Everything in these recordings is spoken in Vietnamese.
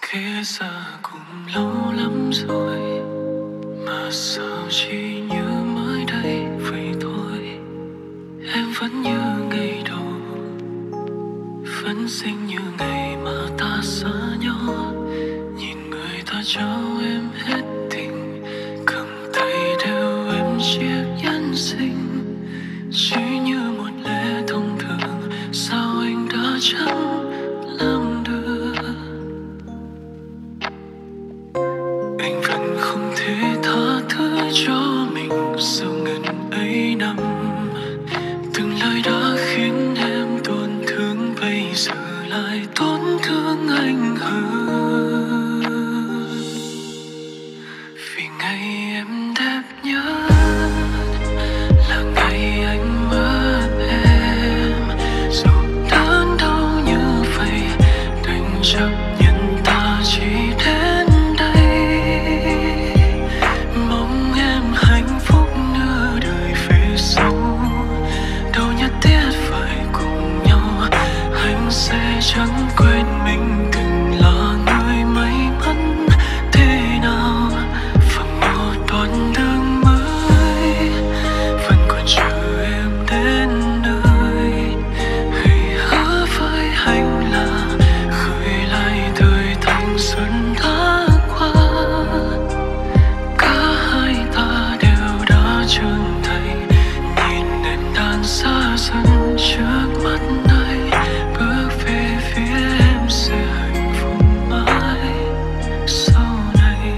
Kể ra cũng lâu lắm rồi mà sao chỉ như mới đây vậy thôi. Em vẫn như ngày đầu, vẫn xinh như ngày mà ta xa nhau. Nhìn người ta trao em hết tình, cầm tay đeo em chiếc nhẫn xinh. Chỉ như một lẽ thông thường, sao anh đã chẳng làm được. Anh vẫn không thể tha thứ cho mình sau ngần ấy năm. Từng lời đã khiến em tổn thương, bây giờ lại tổn thương anh hơn. Vì ngày em đẹp nhất là ngày anh mất em. Dù đớn đau như vậy, đành chấp nhận ta chỉ đến đây. Mong em hạnh phúc nửa đời về sau, đâu nhất thiết phải cùng nhau. Anh sẽ chẳng quên mình từng là người may mắn thế nào. Và một đoạn đường mới vẫn còn chờ em đến nơi. Hãy hứa với anh là gửi lại thời thanh xuân đã qua. Cả hai ta đều đã trưởng thành, nhìn em đang xa dần trước mắt này. Bước về phía em sẽ hạnh phúc mãi sau này.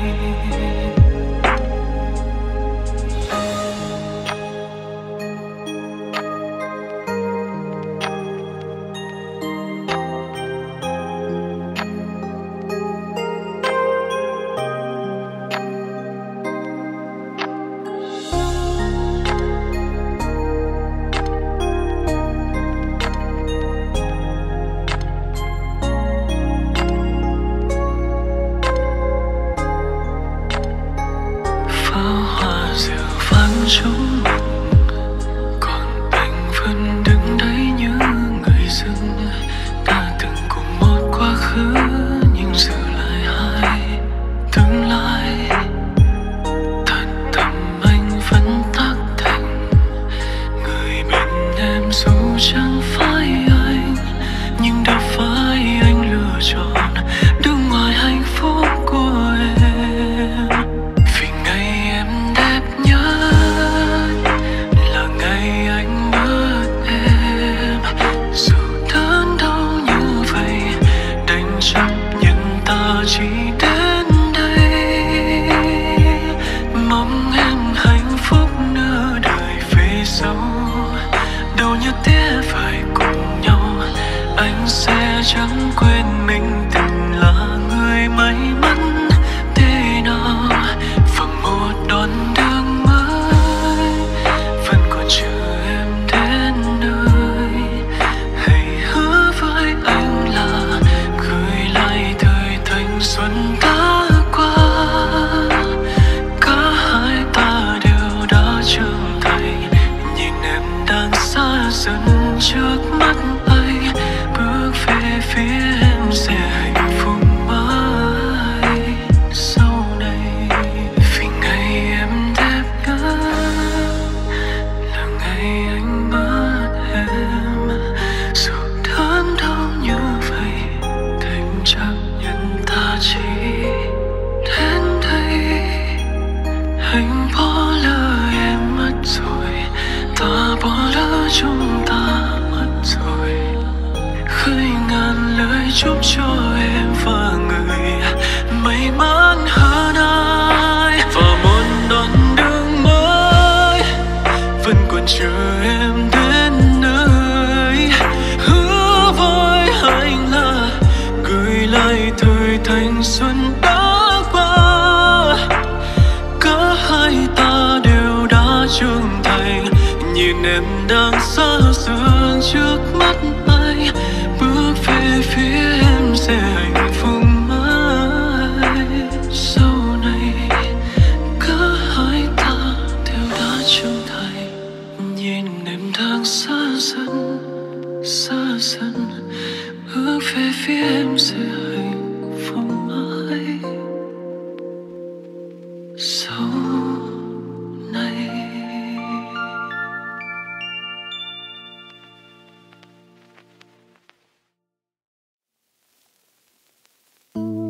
Pháo hoa rượu vang trong mình, còn anh vẫn đứng đấy như người dưng. Đã từng cùng một quá khứ, nhưng giờ lại hai tương lai. Thật thầm anh vẫn tắc thành người bên em, dù chẳng phải anh, nhưng đâu phải anh lựa chọn đứng ngoài hạnh phúc của em. Vì ngày em đẹp nhất là ngày anh mất em. Dù đớn đau như vậy, đành chấp nhận ta chỉ đến đây. Mong em hạnh phúc nửa đời về sau, đâu nhất thiết phải cùng nhau. Anh sẽ chẳng quên mình từng là người may mắn thế nào. Và một đoạn đường mới vẫn còn chờ em đến nơi. Hãy hứa với anh là gửi lại thời thanh xuân đã qua. Cả hai ta đều đã trưởng thành, nhìn em đang xa dần trước mắt anh. Bước về phía em sẽ hạnh phúc mãi sau này. Vì ngày em đẹp nhất là ngày anh mất em. Dù đớn đau như vậy, đành chấp nhận ta chỉ đến đây. Anh bỏ lỡ em mất rồi, ta bỏ lỡ chúng ta mất rồi. Khơi ngàn lời chúc cho em và người may mắn hơn ai. Và một đoạn đường mới vẫn còn chờ em đến nơi. Hứa với anh là gửi lại thời thanh xuân đã qua. Cả hai ta đều đã trưởng thành, nhìn em đang xa dần trước mắt anh. Bước về phía em sẽ hạnh phúc mãi sau này. Cả hai ta đều đã trưởng thành, nhìn em đang xa dần, xa dần. Bước về phía em sẽ hạnh phúc mãi.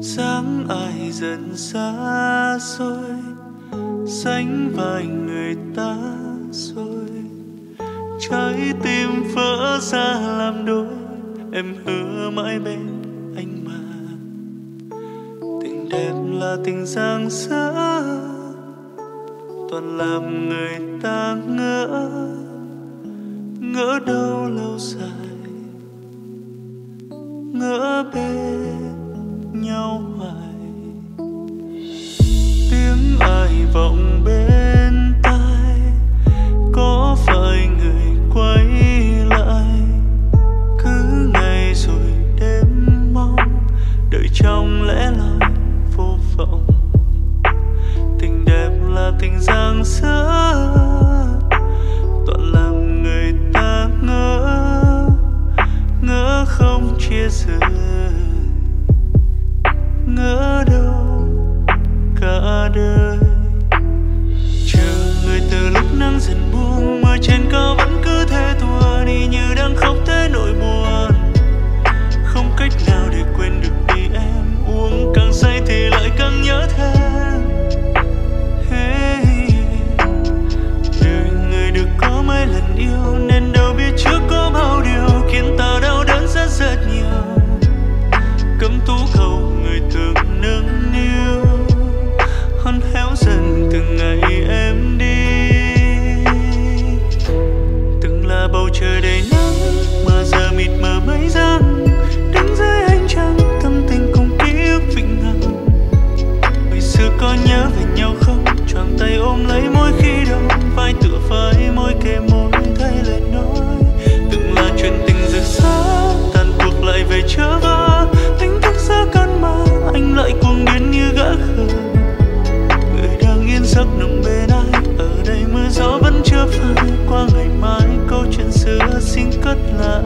dáng ai dần xa xôi, sánh vai người ta rồi, trái tim vỡ ra làm đôi. Em hứa mãi bên anh mà, tình đẹp là tình giang dở, toàn làm người ta ngỡ, ngỡ đâu lâu dài, ngỡ bên nhau hoài. Tiếng ai vọng bên tai, có phải người quay lại? Cứ ngày rồi đêm mong, đợi trong lẽ loi vô vọng. Tình đẹp là tình giang dở, toàn làm người ta ngỡ, ngỡ không chia rời, ngỡ đâu cả đời. Chờ người từ lúc nắng dần buông, mưa trên cao vẫn cứ thế tua đi như đang khóc thế nỗi buồn. Không cách nào để quên được đi em, uống càng say thì lại càng nhớ thêm. Hey, đời người được có mấy lần yêu nên đâu biết trước có bao điều khiến ta đau đớn rất rất nhiều. Cấm tú cầu người thường nâng niu, hon héo dần từng ngày em đi. Từng là bầu trời đầy nắng mà giờ mịt mờ mây giăng, đứng dưới ánh trăng tâm tình cùng ký ức vĩnh hằng. Ngày xưa có nhớ về nhau không, choàng tay ôm lấy mỗi khi đâu, vai tựa vai môi kề môi thay lời nói. Từng là chuyện tình rực rỡ tàn cuộc lại về chớ vỡ, đánh thức giữa cơn mơ anh lại cuồng điên như gã khờ. Người đang yên giấc nằm bên ai, ở đây mưa gió vẫn chưa phai. Qua ngày mai câu chuyện xưa xin cất lại.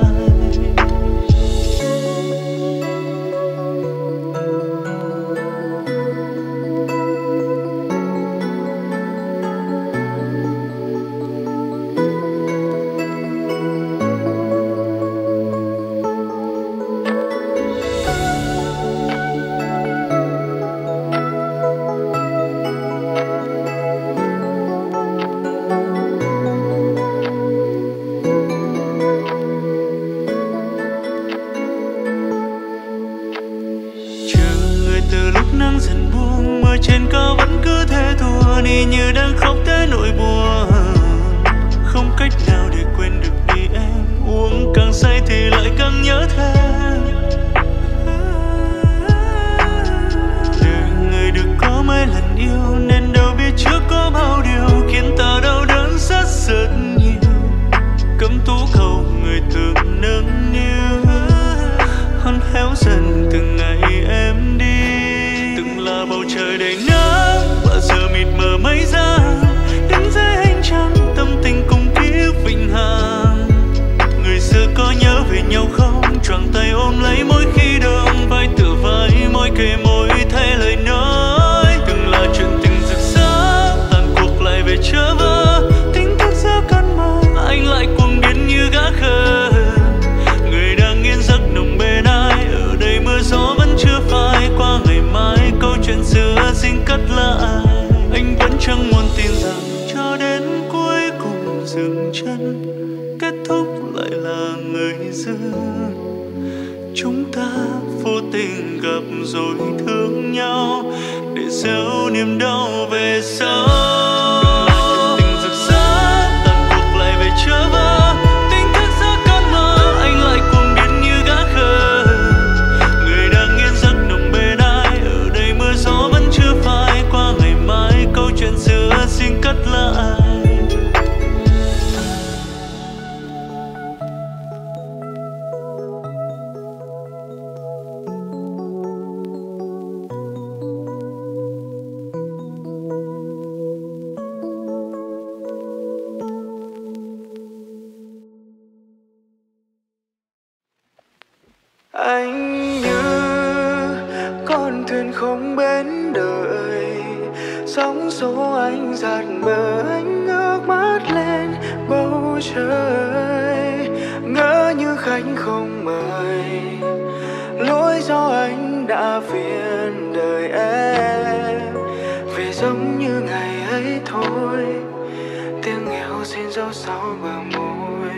Anh như con thuyền không bến đời, sóng số anh dạt bờ, anh ngước mắt lên bầu trời, ngỡ như khách không mời, lối gió anh anh đã phiền đời em, vì giống như ngày ấy thôi, tiếng yêu xin dấu sau bờ môi.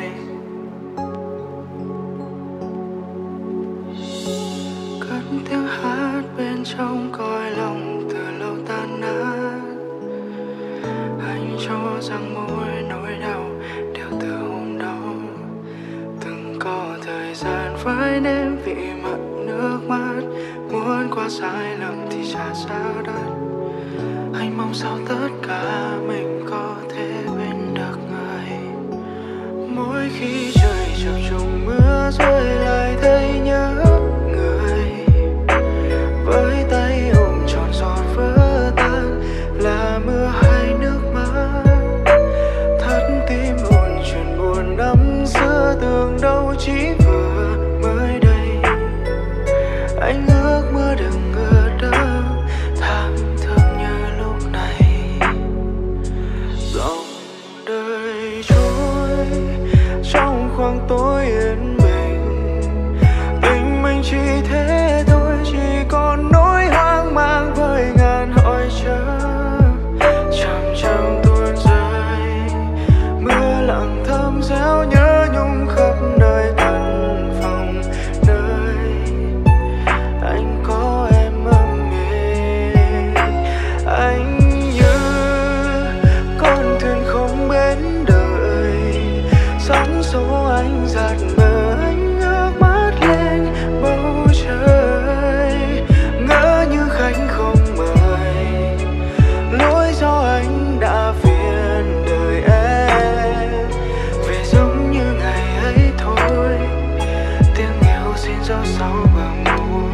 Cất tiếng hát bên trong cõi lòng từ lâu tan nát. Anh cho rằng mỗi nỗi đau đều từ hôm đó. Từng có thời gian phải nếm vị mặn nước mắt, muốn qua sai lầm thì trả giá đắt. Anh mong sao tất cả mình có thể quên được người. Mỗi khi trời chập trùng mưa rơi lại thấy nhớ người, với tay ôm trọn giọt vỡ tan là mưa hay nước mắt. Thắt tim ôn chuyện buồn năm xưa, tưởng đâu chỉ vừa mới đây. Anh ước mưa đừng ướt đẫm thảm thương như lúc này. Dòng đời trôi trong khoảng tối yên bình, tình mình chỉ thế thôi, chỉ còn nỗi hoang mang với ngàn hỏi chờ. Chậm chậm tuôn rơi, mưa lặng thấm réo nhớ nhung khắp nơi căn phòng nơi anh có em ấm êm. Anh như con thuyền không bến đời, sóng số anh giạt mơ, anh ngước mắt lên bầu trời, ngỡ như khách không mời, lỗi do anh đã phiền đời em, vì giống như ngày ấy thôi, tiếng yêu xin dấu sau bờ môi.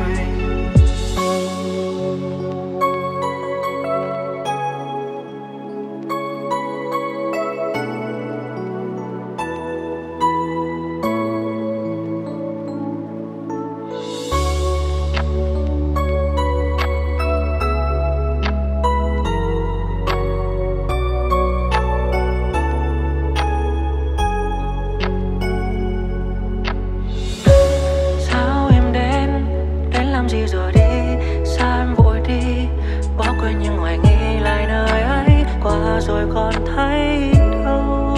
Sao em đến làm gì rồi đi, sao em vội đi, bỏ quên những hoài nghi lại nơi ấy, qua rồi còn thấy đâu.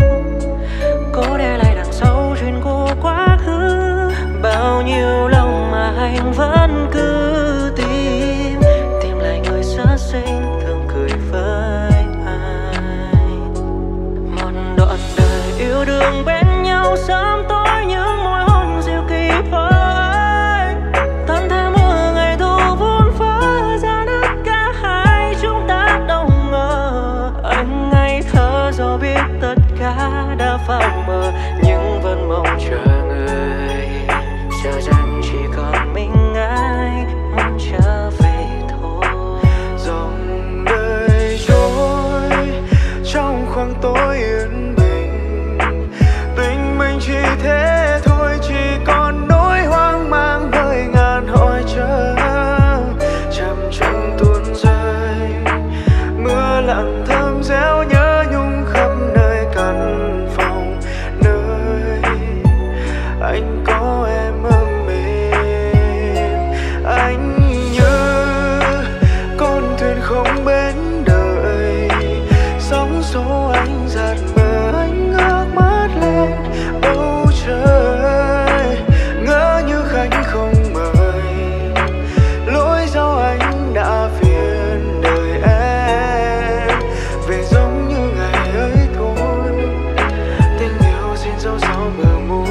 Cố để lại đằng sau chuyện của quá khứ, bao nhiêu lâu mà anh vẫn cứ tìm lại người sơ sinh thường cười với anh. Một đoạn đời yêu đương bên nhau sớm tối, những môi hôn dịu kỳ phai, tan theo mưa ngày thu vun vỡ ra đất cả hai chúng ta đâu ngờ. Anh ngây thơ do biết tất cả đã phai mờ, nhưng vẫn mong chờ người. Giờ rằng chỉ còn mình anh muốn trở về thôi. Dòng đời trôi trong khoảng tối yên bình, tình mình chỉ thế thôi, chỉ còn nỗi hoang mang với ngàn hỏi chờ. Chậm chậm tuôn rơi, mưa lặng thấm réo nhớ nhung khắp nơi căn phòng nơi anh có em ấm êm. Anh như con thuyền không bến đời, sóng số anh giạt mơ, anh ngước mắt lên bầu trời, ngỡ như khách không mời, lỗi do anh đã phiền đời em, vì giống như ngày ấy thôi, tình yêu xin dấu sau bờ môi.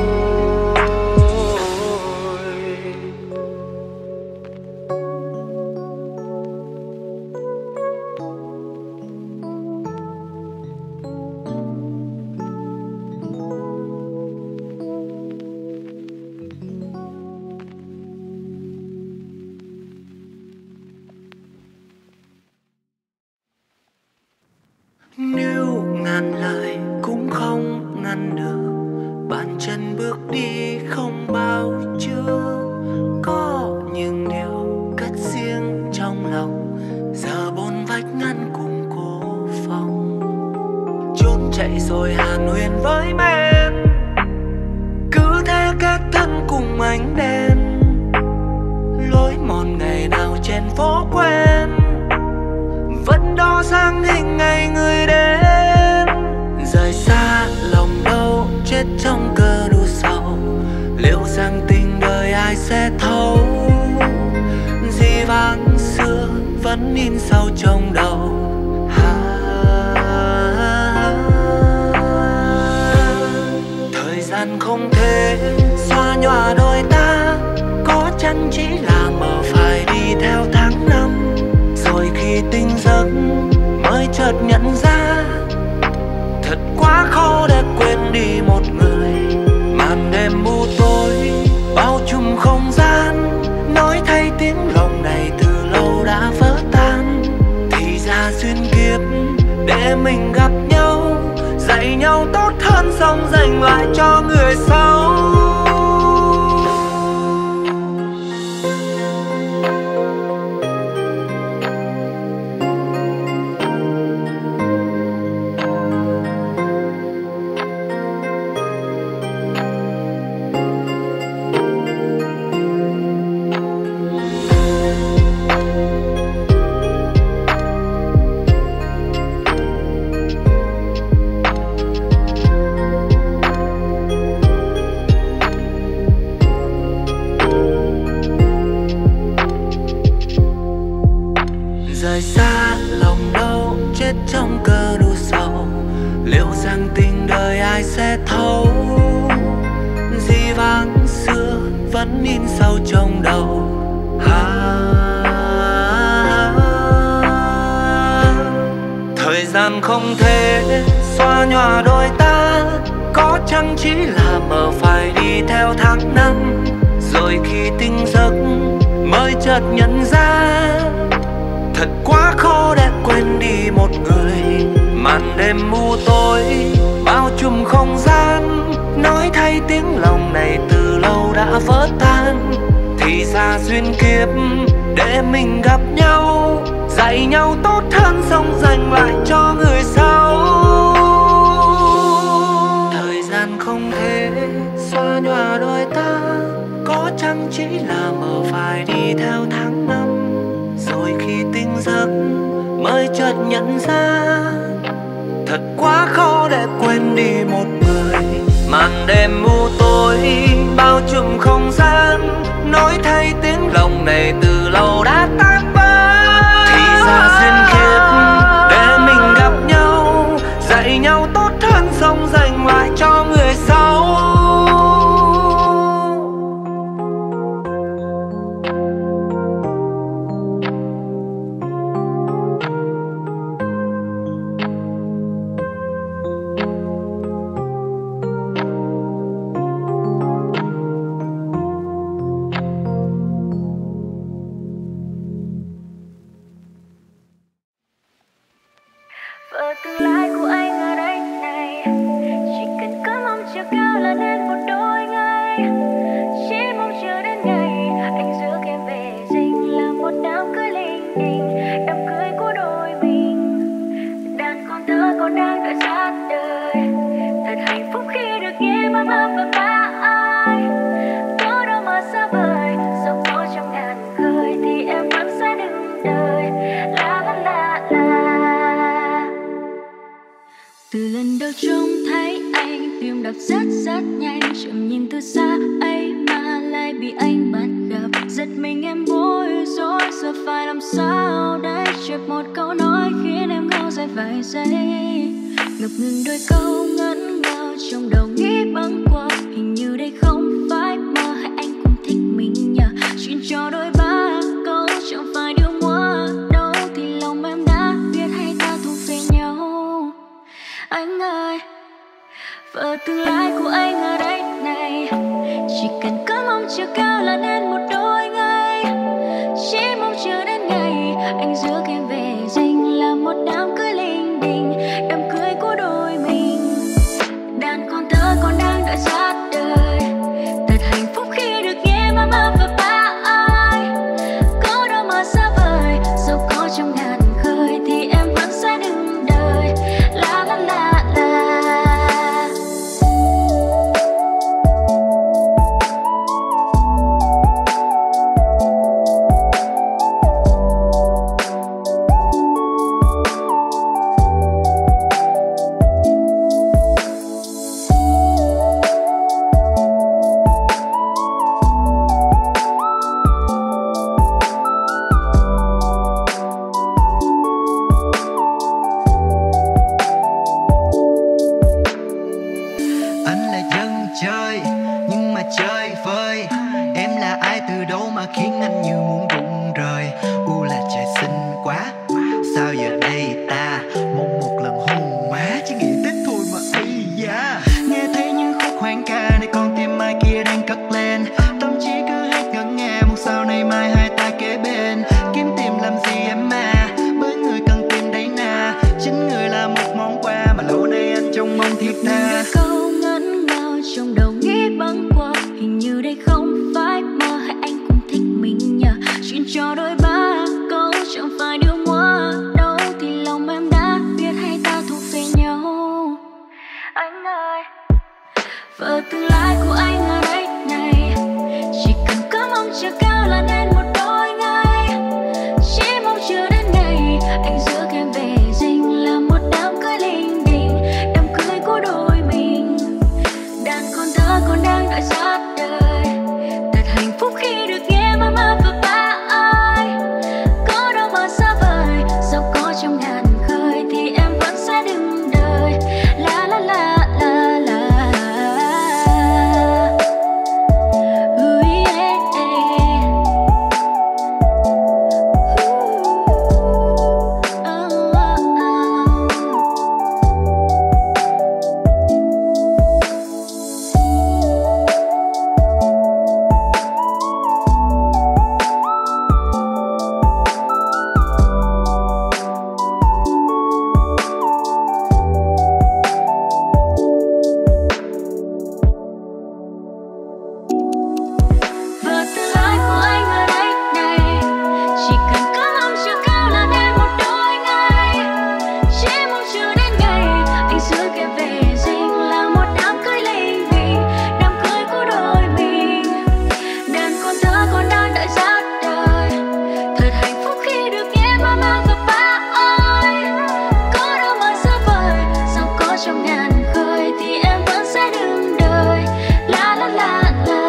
Nếu ngàn lời cũng không ngăn được, bàn chân bước đi không bao chưa. Có những điều cất riêng trong lòng, giờ bốn vách ngăn cùng cô phòng. Trốn chạy rồi hàn huyền với men, cứ thế kết thân cùng ánh đèn. Lối mòn phố quen, vẫn đo sáng hình ngày người đến. Rời xa lòng đâu chết trong cơn u sầu, liệu rằng tình đời ai sẽ thấu. Dĩ vãng xưa vẫn in sâu trong đầu. Thời gian không thể xóa nhòa đôi ta, có chăng chỉ là mơ phải đi theo tháng năm. Rồi khi tỉnh giấc mới chợt nhận ra, thật quá khó để quên đi một người. Màn đêm u tối bao trùm không gian, nói thay tiếng lòng này từ lâu đã vỡ tan. Thì ra duyên kiếp để mình gặp nhau, dạy nhau tốt hơn xong dành lại cho người sau. Rời xa lòng đâu chết trong cơn u sầu, liệu rằng tình đời ai sẽ thấu. Dĩ vãng xưa vẫn in sâu trong đầu. Thời gian không thể xóa nhòa đôi ta, có chăng chỉ là mơ phải đi theo tháng năm. Rồi khi tỉnh giấc mới chợt nhận ra, thật quá khó để quên đi một người. Màn đêm u tối bao trùm không gian, nói thay tiếng lòng này từ lâu đã vỡ tan. Thì ra duyên kiếp để mình gặp nhau, dạy nhau tốt hơn xong dành lại cho người sau. Thời gian không thể xóa nhòa đôi ta, có chăng chỉ là mơ phải đi theo tháng năm. Rồi khi tỉnh giấc mới chợt nhận ra, thật quá khó để quên đi một người. Màn đêm u tối bao trùm không gian, nói thay tiếng lòng này từ lâu đã tan vỡ. Thì ra duyên kiếp để mình gặp nhau, dạy nhau tốt hơn xong dành lại cho người sau. Và tương lai của anh ở đây này, chỉ cần có mong chiều cao là nên một đôi ngày. Chỉ mong chờ đến ngày anh rước em về dinh, là một đám cưới linh đình, đám cưới của đôi mình. Đàn con thơ còn đang đợi sát đời, thật hạnh phúc khi được nghe mama và ba ai. Có đâu mà xa vời, sóng gió trong ngàn khơi thì em vẫn sẽ đứng đời. La la la la. Từ lần đầu trông thấy anh, tim đập rất rất nhanh, chậm nhìn từ xa ấy mà lại bị anh bắt gặp. Giật mình em bối rối, giờ phải làm sao đây? Chợt một câu nói khiến em ngao dài vài giây, ngập ngừng đôi câu ngẩn ngơ trong đầu nghĩ bâng quơ. Hình như đây không phải mơ, hay anh cũng thích mình nhờ. Chuyện cho đôi ba câu chẳng phải điều mua đâu, thì lòng em đã biết hay ta thuộc về nhau. Anh ơi, và tương lai của anh ở đây này, chỉ cần có mong chiều cao là nên một đôi ngày. Chỉ mong chờ đến ngày anh rước em về dinh, là một đám cưới linh đình, đám cưới của đôi mình. Đàn con thơ còn đang đợi sát đời, anh như muốn rụng rời. U là trời xinh quá, sao giờ đây ta mong một lần hôn má, chỉ nghĩ đến thôi mà ây da. Nghe thấy những khúc hoang ca này con tim mai kia đang cất lên, tâm trí cứ hát ngẩn nghe một sao này mai hai ta kế bên. Kiếm tìm làm gì em mà, bởi người cần tìm đấy na, chính người là một món quà mà lâu nay anh trông mong thiết tha. Câu ngắn ngào trong đầu nghĩ băng qua, hình như đây không phải mơ, hay anh cũng thích mình nhờ. Chuyện trò đôi ba câu chẳng phải điều ngoa đâu, thì lòng em đã biết hay ta thuộc về nhau. Anh ơi, vợ tương lai của anh ở đây này, chỉ cần có mong chờ cao là nên một đôi ngày. Chỉ mong chờ đến ngày anh rước em về dinh, là một đám cưới linh đình, đám cưới của đôi mình. Đàn con thơ còn đang đợi sát đời, thật hạnh phúc khi được nghe mama và ba ơi. Có đâu mà xa vời, dẫu có trong ngàn khơi thì em vẫn sẽ đứng đời. La la la la la. Yeah. Và tương lai của anh ở đây này, chỉ cần có mong chờ cao là nên một đôi ngày. Chỉ mong chờ đến ngày anh rước em về dinh, là một đám cưới linh đình, đám cưới của đôi mình. Đàn con thơ còn đang đợi sát đời, thật hạnh phúc khi được nghe mama và ba ơi. Có đâu mà xa vời, dẫu có trong ngàn khơi thì em vẫn sẽ đứng đời. La la la la.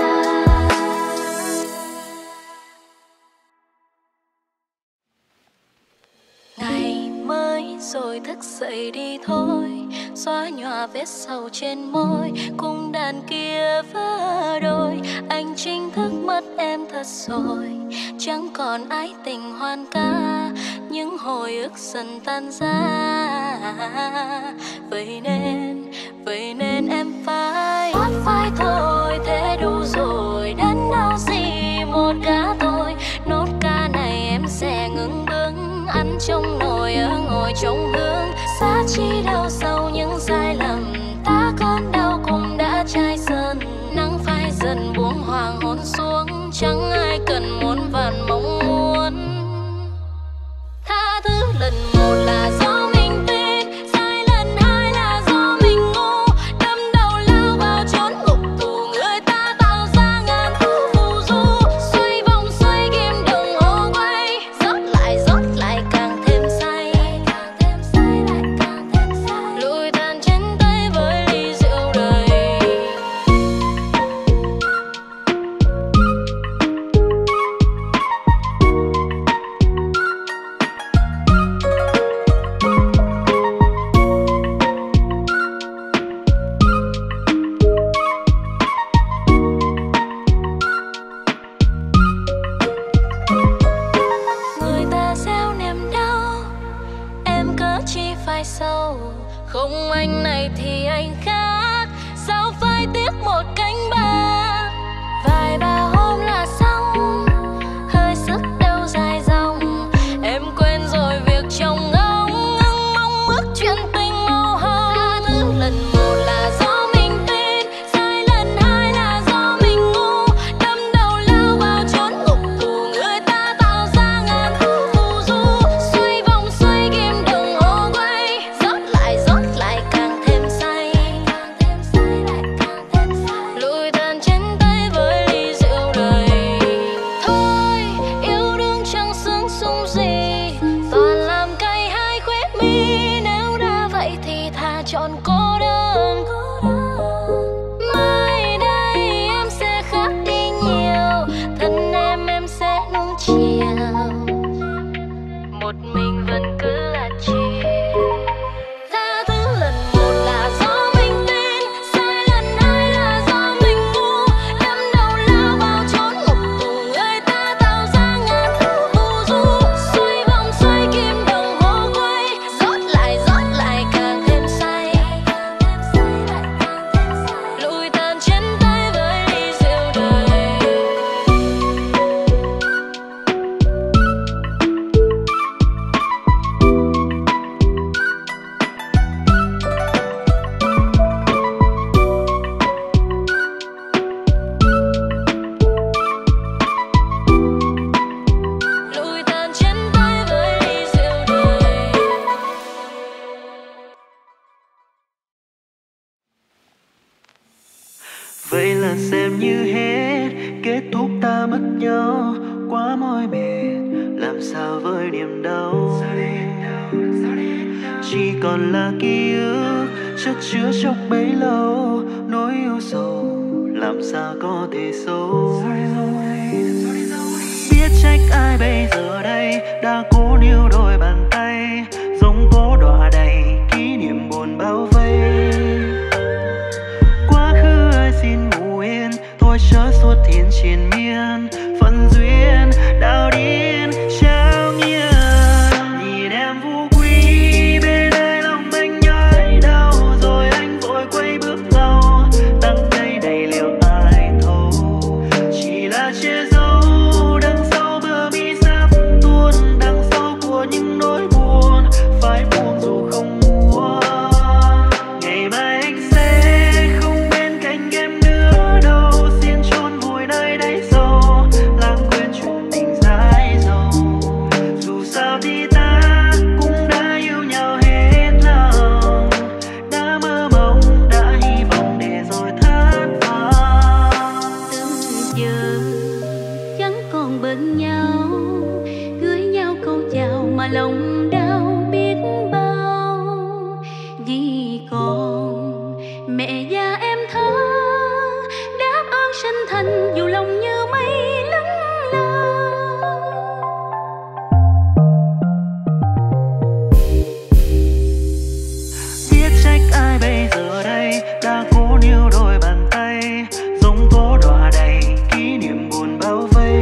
Ngày mới rồi thức dậy đi thôi, xóa nhòa vết sầu trên môi, cùng đàn kia vỡ đôi. Anh chính thức mất em thật rồi, chẳng còn ái tình hoan ca, những hồi ức dần tan ra. Vậy nên em phải thoát vai thôi, thế đủ rồi, đắn đau gì một gã thôi. Nốt ca này em sẽ ngừng bướng, ăn trong nồi ở ngồi trong hương. Xa chi đau sâu những sai lầm, ta con đau cũng đã chai dần. Nắng phai dần buông hoàng hôn xuống, chẳng ai cần muốn vàn mong muốn. Tha thứ lần một là do mình tin, sai lần hai là do mình ngu. Đâm đầu lao vào chốn ngục tù, người ta tạo ra ngàn thu phù du. Xoay vòng xoay kim đồng hồ quay, rót lại càng thêm say. Lùi tàn trên tay với ly rượu đầy. Người ta gieo niềm đau, em cớ chi phải sâu. Không anh này thì anh khác, sao phải tiếc một cánh bạc. Vài ba hôm là xong, hơi sức đâu dài dòng. Em quên rồi việc chồng ông, ngưng mong ước chuyện tình màu hồng. Tha thứ lần một là do mình tin, sai lần hai là do mình ngu. Đâm đầu lao vào chốn ngục tù, người ta tạo ra ngàn thu phù du. Xoay vòng xoay kim đồng hồ quay, rót lại càng thêm say. quá mỏi mệt, làm sao với niềm đau. Chỉ còn là ký ức chất chứa chốc bấy lâu, nỗi yêu sầu làm sao có thể xấu. Biết trách ai bây giờ đây, đã cố níu đôi bàn tay, giống cố đọa đầy kỷ niệm buồn bao vây. Quá khứ ơi xin ngủ yên, thôi chớ suốt thiên triền miên, phận duyên đau điên trao nghiêng. Nhìn em vũ quý bên đây lòng anh nhói đau, rồi anh vội quay bước mau, đắng cay đầy liệu ai thấu. Chỉ là che giấu đằng sau bờ mi sắp tuôn, đằng sau của những nỗi buồn phải buồn dù không muốn. Ngày mai anh sẽ không bên cạnh em nữa đâu, xin chôn vùi nơi đáy sâu, lãng quên chuyện tình dãi dầu. Dù sao thì ta cũng đã yêu nhau hết lòng, đã mơ mộng đã hy vọng để rồi thất vọng. Từng giờ chẳng còn bên nhau, gửi nhau câu chào mà lòng đau biết bao. Vì còn mẹ và em thơ đáp ơn sinh thành, dù lòng như mây lững lờ. Biết trách ai bây giờ đây, đã cố níu đôi bàn tay, giống cố đọa đầy kỷ niệm buồn bao vây.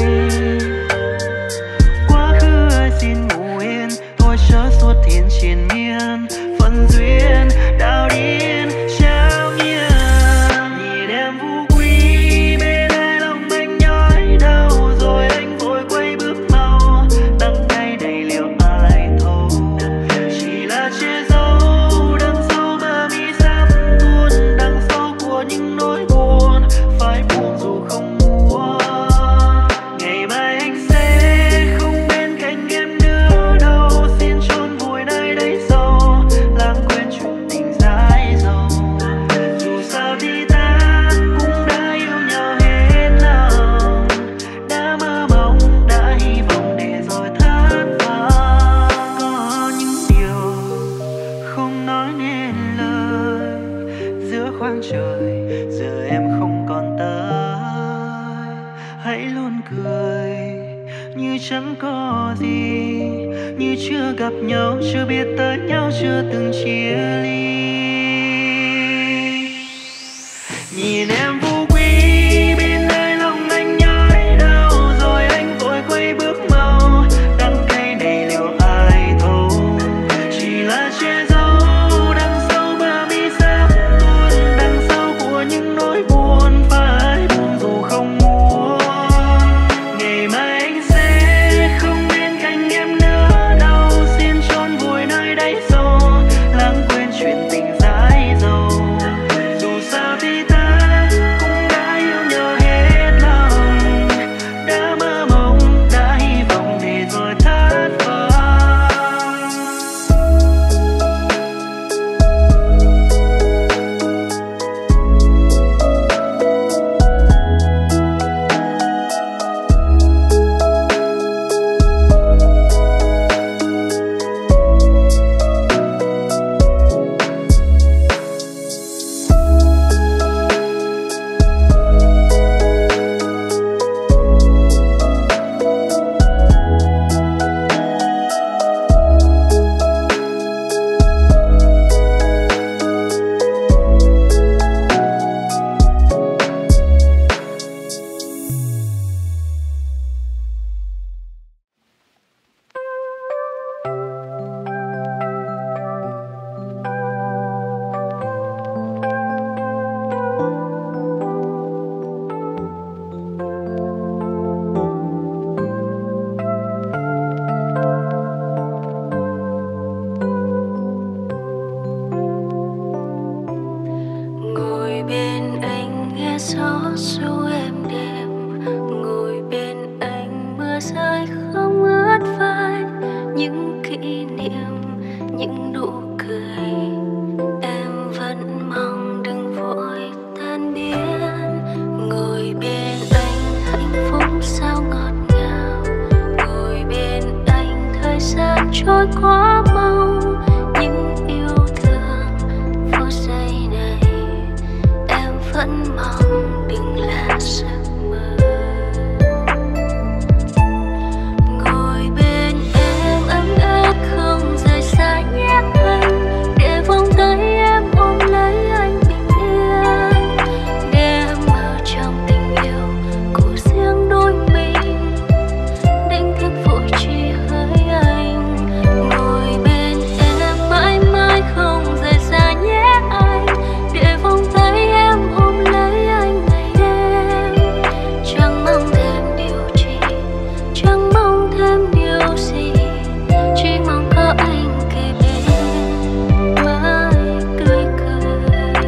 Quá khứ ơi xin ngủ yên, thôi chớ suốt thiên triền miên, phận duyên đau điên trao nghiêng. Nhìn em vũ quý bên đây lòng anh nhói đau, rồi anh vội quay bước mau, đắng cay đầy liệu ai thấu. Chỉ là che giấu đằng sau bờ mi sắp tuôn, đằng sau của những nỗi buồn phải buồn dù không muốn. Ngày mai anh sẽ không bên cạnh em nữa đâu, xin chôn vùi nơi đáy sâu, lãng quên chuyện tình dãi dầu. Dù sao thì ta cũng đã yêu nhau hết lòng, đã mơ mộng đã hy vọng để rồi thất vọng. Có những điều không nói nên lời, giữa khoảng trời giờ em không còn tới. Hãy luôn cười như chẳng có gì, như chưa gặp nhau, chưa biết tới nhau, chưa từng chia ly. Nhìn em vũ quý bên đây lòng anh nhói đau, rồi anh vội quay bước mau, đắng cay đầy liệu ai thấu. Chỉ là che giấu đằng sau bờ mi sắp tuôn, đằng sau của những nỗi buồn phải buồn dù không muốn. Ngày mai anh sẽ không bên cạnh em nữa đâu, xin chôn vùi nơi đáy sâu, lãng quên chuyện tình dãi dầu. Dù sao thì ta cũng đã yêu nhau hết lòng, đã mơ mộng đã hy vọng để rồi thất vọng. Ngồi bên anh nghe gió ru êm đềm, ngồi bên anh mưa rơi không ướt vai. Những kỷ niệm, những nụ cười, em vẫn mong đừng vội tan biến. Ngồi bên anh hạnh phúc sao ngọt ngào, trôi quá mau, những yêu thương phút giây này em vẫn mong đừng là giấc mơ. Ngồi bên em ấm áp không rời xa nhé anh, để vòng tay em ôm lấy anh bình yên, để em mơ trong tình yêu của riêng đôi mình, đánh thức vội chỉ hỡi anh. Ngồi bên em mãi mãi không rời xa nhé anh, để vòng tay em ôm lấy anh ngày đêm, chẳng mong thêm điều gì, chẳng mong thêm điều gì, chỉ mong có anh kề bên mãi tươi cười.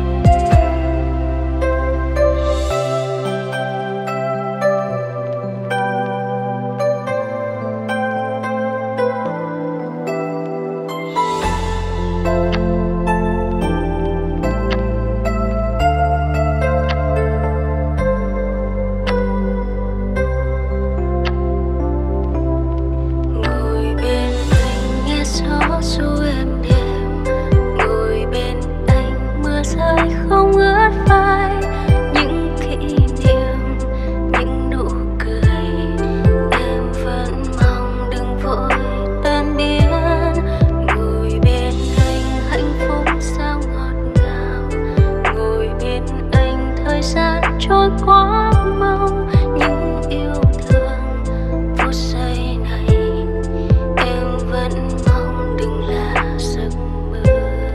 Ngồi bên anh nghe gió ru êm đềm, ngồi bên anh mưa rơi không ướt vai, những kỷ niệm, những nụ cười em vẫn mong đừng vội tan biến. Ngồi bên anh hạnh phúc sao ngọt ngào, ngồi bên anh thời gian trôi quá mau, những yêu thương phút giây này em vẫn mong đừng là giấc mơ.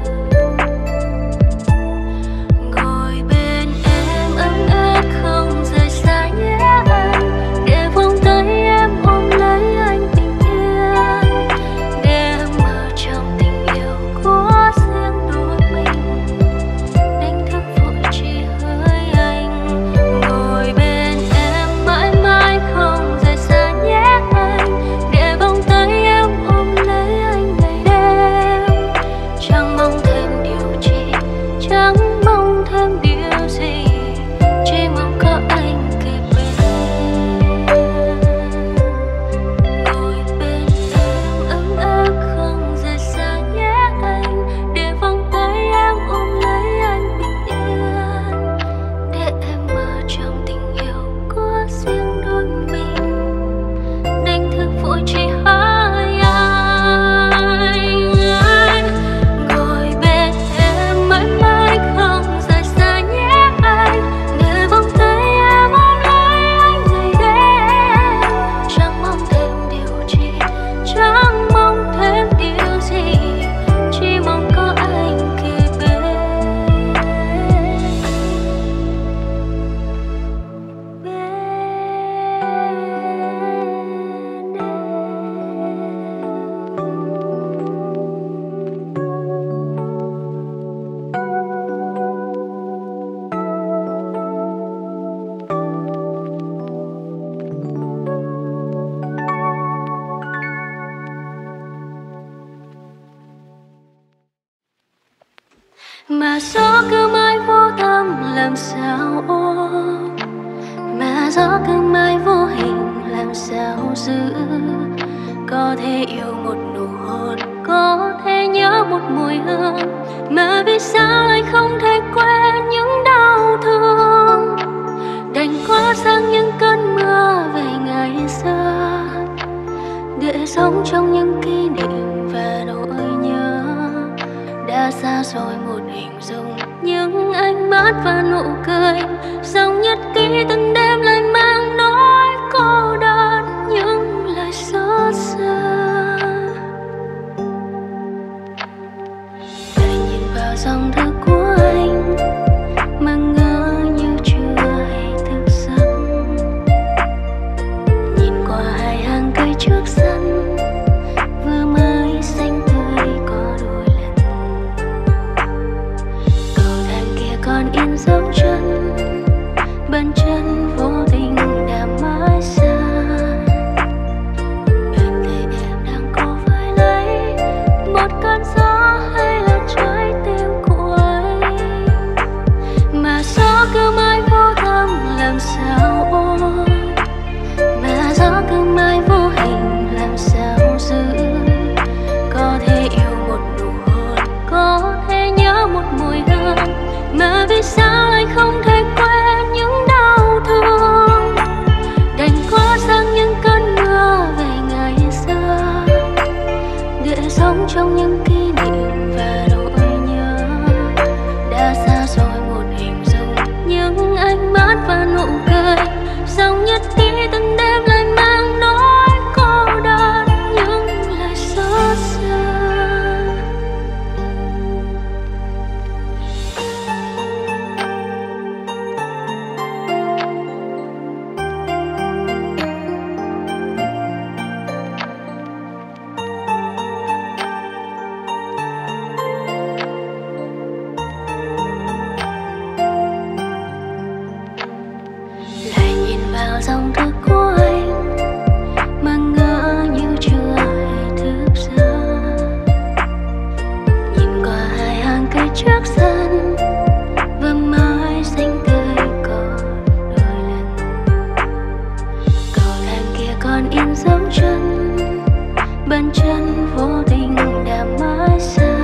Ngồi bên em ấm áp không rời xa nhé anh, để vòng tay em ôm lấy anh bình yên, để em mơ trong tình yêu của riêng đôi mình, đánh thức vội chỉ hỡi anh. Ngồi bên em mãi mãi không rời xa nhé anh, để vòng tay em ôm lấy anh ngày đêm, chẳng mong thêm điều gì, chẳng mong thêm điều gì, chỉ mong có anh kề bên. Ngồi bên em ấm áp không rời xa nhé anh, để vòng tay em ôm lấy anh bình yên, để em mơ trong tình yêu của riêng đôi mình, đánh thức vội chỉ hỡi anh. Ngồi bên em mãi mãi không rời xa nhé anh, để vòng tay em ôm lấy anh ngày đêm, chẳng mong thêm điều gì, chẳng mong thêm điều gì, chỉ mong có anh kề bên. Mà gió cứ mãi vô tâm làm sao ôm, mà gió cứ mãi vô hình làm sao giữ. Có thể yêu một nụ hôn, có thể nhớ một mùi hương, mà vì sao lại không thể quên những đau thương. Đành quá sang những cơn mưa về ngày xưa, để sống trong những kỷ niệm và nỗi nhớ. Đã xa rồi một hình dung, những ánh mắt và nụ cười, dòng nhật ký từng đêm lại mang nỗi cô đơn, những lời xót xa. Để nhìn vào dòng thư của anh mà ngỡ như chưa hay thức giấc, nhìn qua hai hàng cây trước sân vừa mới xanh tươi có đôi lần. Cầu thang kia còn in dấu chân, bàn chân vô tình dấu chân, bàn chân vô tình đã mãi xa.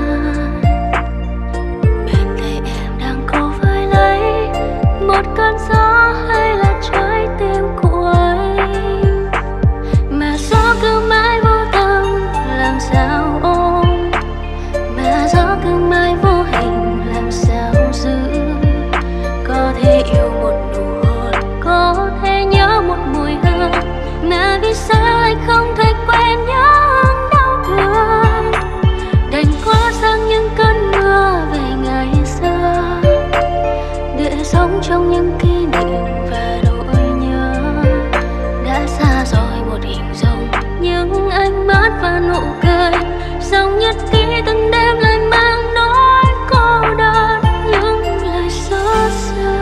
Bên tay em đang cố với lấy một cơn gió hay là trái tim của anh, mà gió cứ mãi vô tâm làm sao ôm, mà gió cứ mãi vô hình làm sao giữ. Có thể yêu một nụ hôn, có thể nhớ một mùi hương, mà vì sao anh không thể quên những đau thương. Đành quá sang những cơn mưa về ngày xưa, để sống trong những kỷ niệm và nỗi nhớ. Đã xa rồi một hình dung, những ánh mắt và nụ cười, dòng nhật ký từng đêm lại mang nỗi cô đơn, những lời xót xa.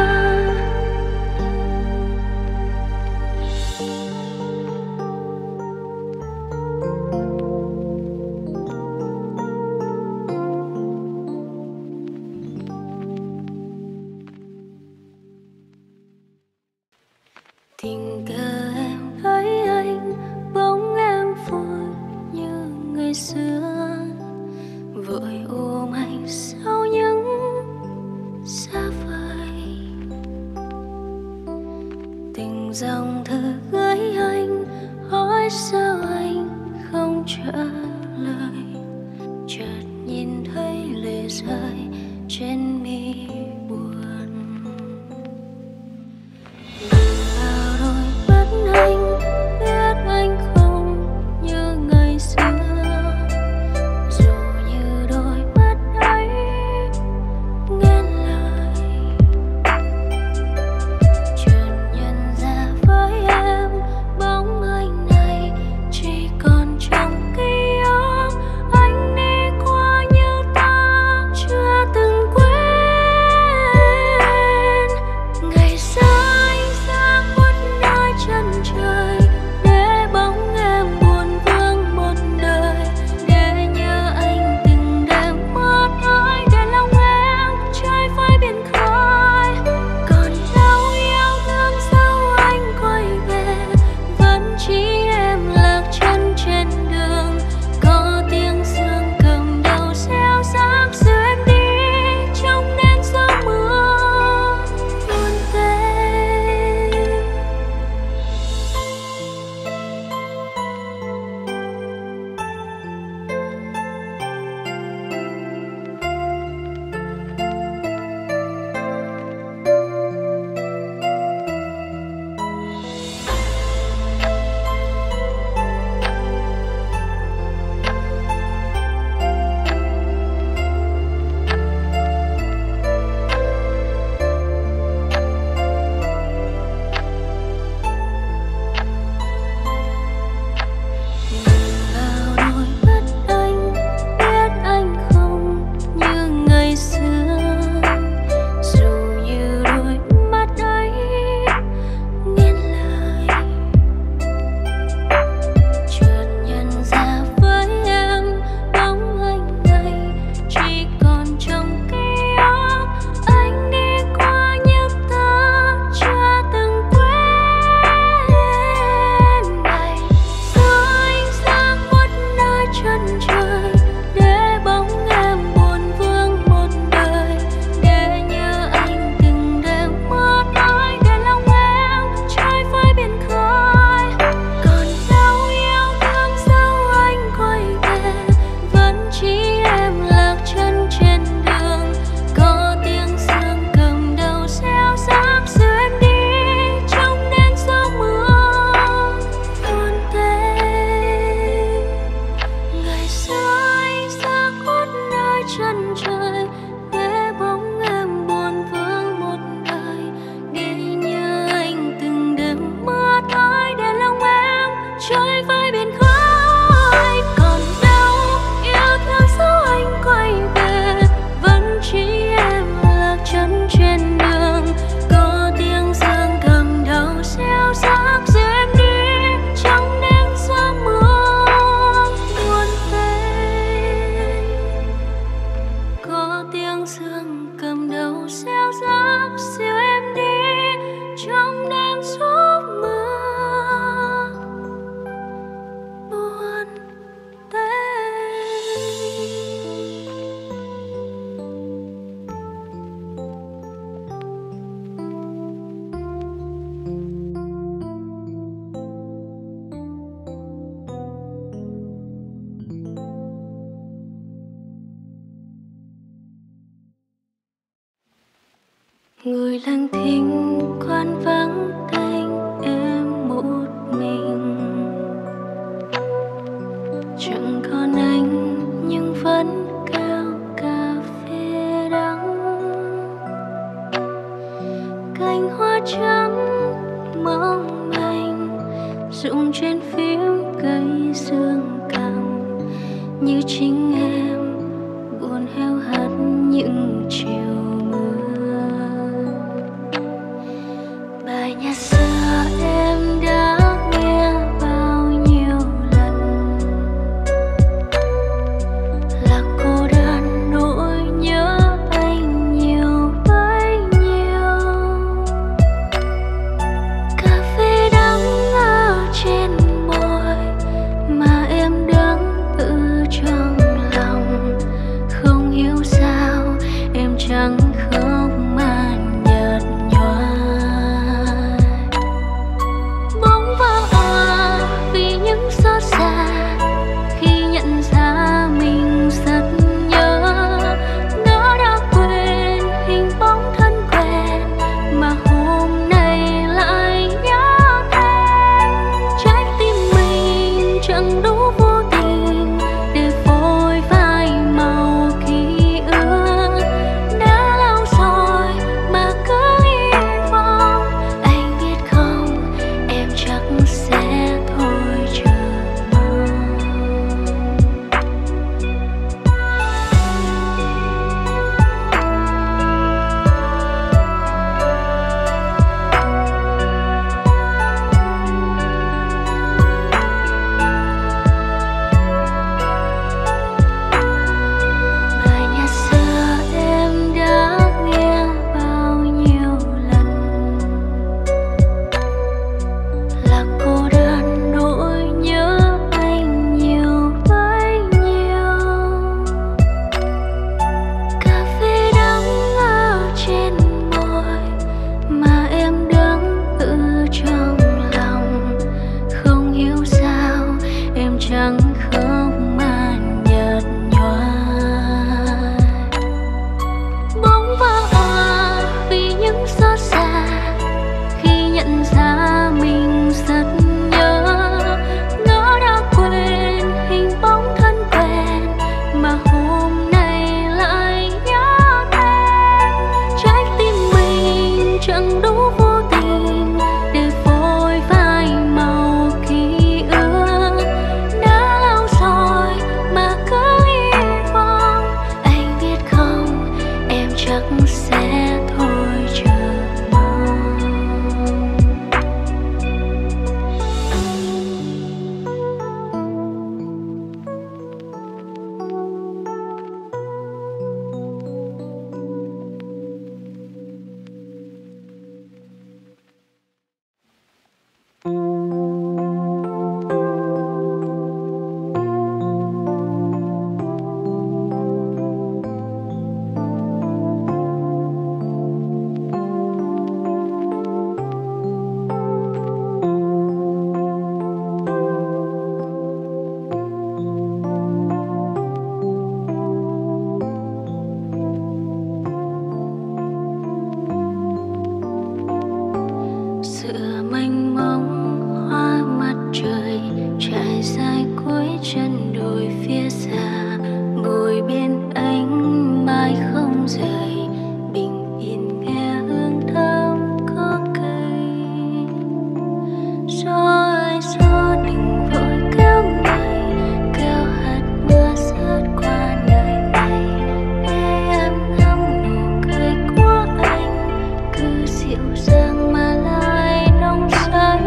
Tình cờ em thấy anh, bóng em vội như ngày xưa, vội ôm anh sau những xa vời. Tình dòng thư gửi anh, hỏi sao anh không trả lời. Chợt nhìn thấy lệ rơi trên mi buồn. Vào đôi mắt anh, biết anh không như ngày xưa, dù như đôi mắt ấy nghẹn lời. Chợt nhận ra với em, bóng anh này người lặng thinh quan vắng tênh em một mình, chẳng còn anh nhưng vẫn cao cà phê đắng, cành hoa trắng mong manh rụng trên phím cây xương cằm, như chính em buồn heo hắt những chiều mưa. Bài nhạc xưa em đã nghe bao nhiêu lần, là cô đơn nỗi nhớ anh nhiều bấy nhiêu. Cà phê đắng ở trên môi mà em đắng tự trong lòng, không hiểu sao em chẳng khóc mà nhạt nhòa. Bóng vỡ òa vì những xót xa khi nhận ra mình rất nhớ. Nó đã quên hình bóng thân quen mà hôm nay lại nhớ thêm. Trái tim mình chẳng đủ vô tình để phôi phai màu ký ức đã lâu rồi mà cứ hy vọng. Anh biết không, em chắc sẽ thôi chờ mong. Bài nhạc xưa em đã nghe bao nhiêu lần, là cô đơn nỗi nhớ anh nhiều bấy nhiêu. Cà phê đắng ở trên môi mà em đắng tự trong lòng, không hiểu sao em chẳng khóc mà nhạt nhòa. Bóng vỡ òa vì những xót xa khi nhận ra mình rất nhớ. Nó đã quên hình bóng thân quen mà hôm nay lại nhớ thêm. Trái tim mình chẳng đủ vô tình để phôi phai màu ký ức đã lâu rồi mà cứ hy vọng. Anh biết không, em chắc sẽ thôi chờ mong. Giữa mênh mông hoa mặt trời trải dài cuối chân đồi phía xa, ngồi bên anh mãi không rời, bình yên nghe hương thơm có cây. Gió ơi gió đừng vội kéo mây, kéo hạt mưa rớt qua nơi này, để em ngắm nụ cười của anh cứ dịu dàng mà lại nồng say.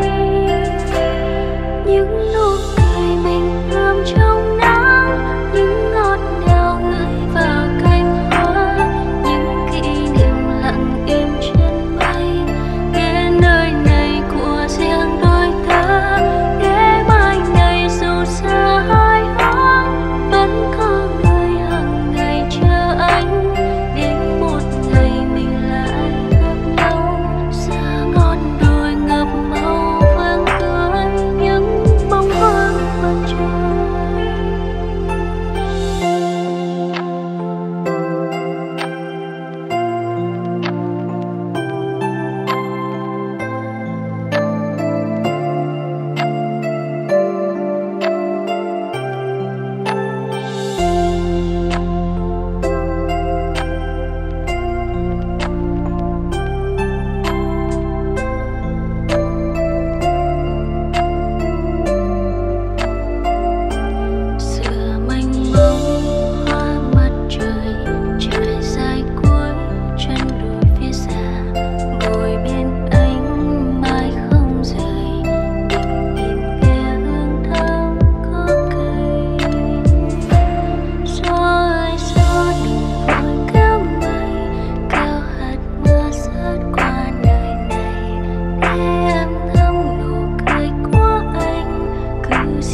Những nụ cười mình ươm trong nắng, những ngọt ngào gửi vào cánh hoa, những kỷ niệm lặng im trên mây. Để nơi này của riêng đôi ta, để mai này dù xa hai hoang vẫn có người hàng ngày chờ anh. Đến một ngày mình lại gặp nhau, xa ngọn đồi ngập màu vàng tươi, những bông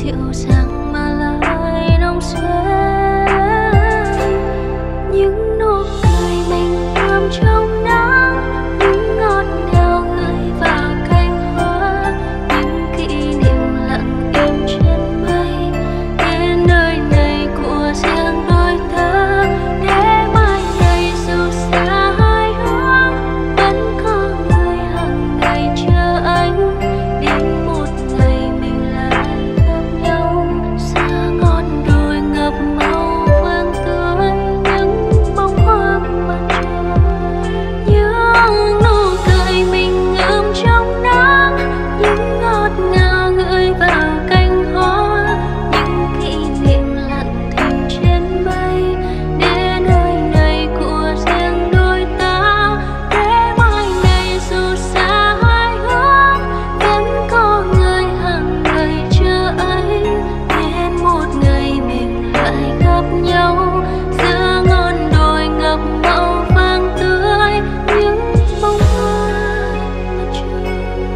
dịu dàng mà lại nồng say. Những nụ cười mình ươm trong nắng, những ngọt ngào gửi vào cánh hoa, những kỷ niệm lặng im trên mây. Đến nơi này của riêng đôi ta, để mai này dù xa hai hướng vẫn có người hàng ngày chờ anh. Đến một ngày mình lại gặp nhau, xa ngọn đồi ngập màu vàng tươi, những bông hoa mặt trời. Những nụ cười mình ươm trong nắng, những ngọt ngào gửi vào cánh hoa, những kỷ niệm lặng thinh trên mây. Đến nơi này của riêng đôi ta, để mai này dù xa hai hướng vẫn có người hàng ngày chờ anh. Đến một ngày mình lại gặp nhau, giữa ngọn đồi ngập màu vàng tươi, những bông hoa mặt trời.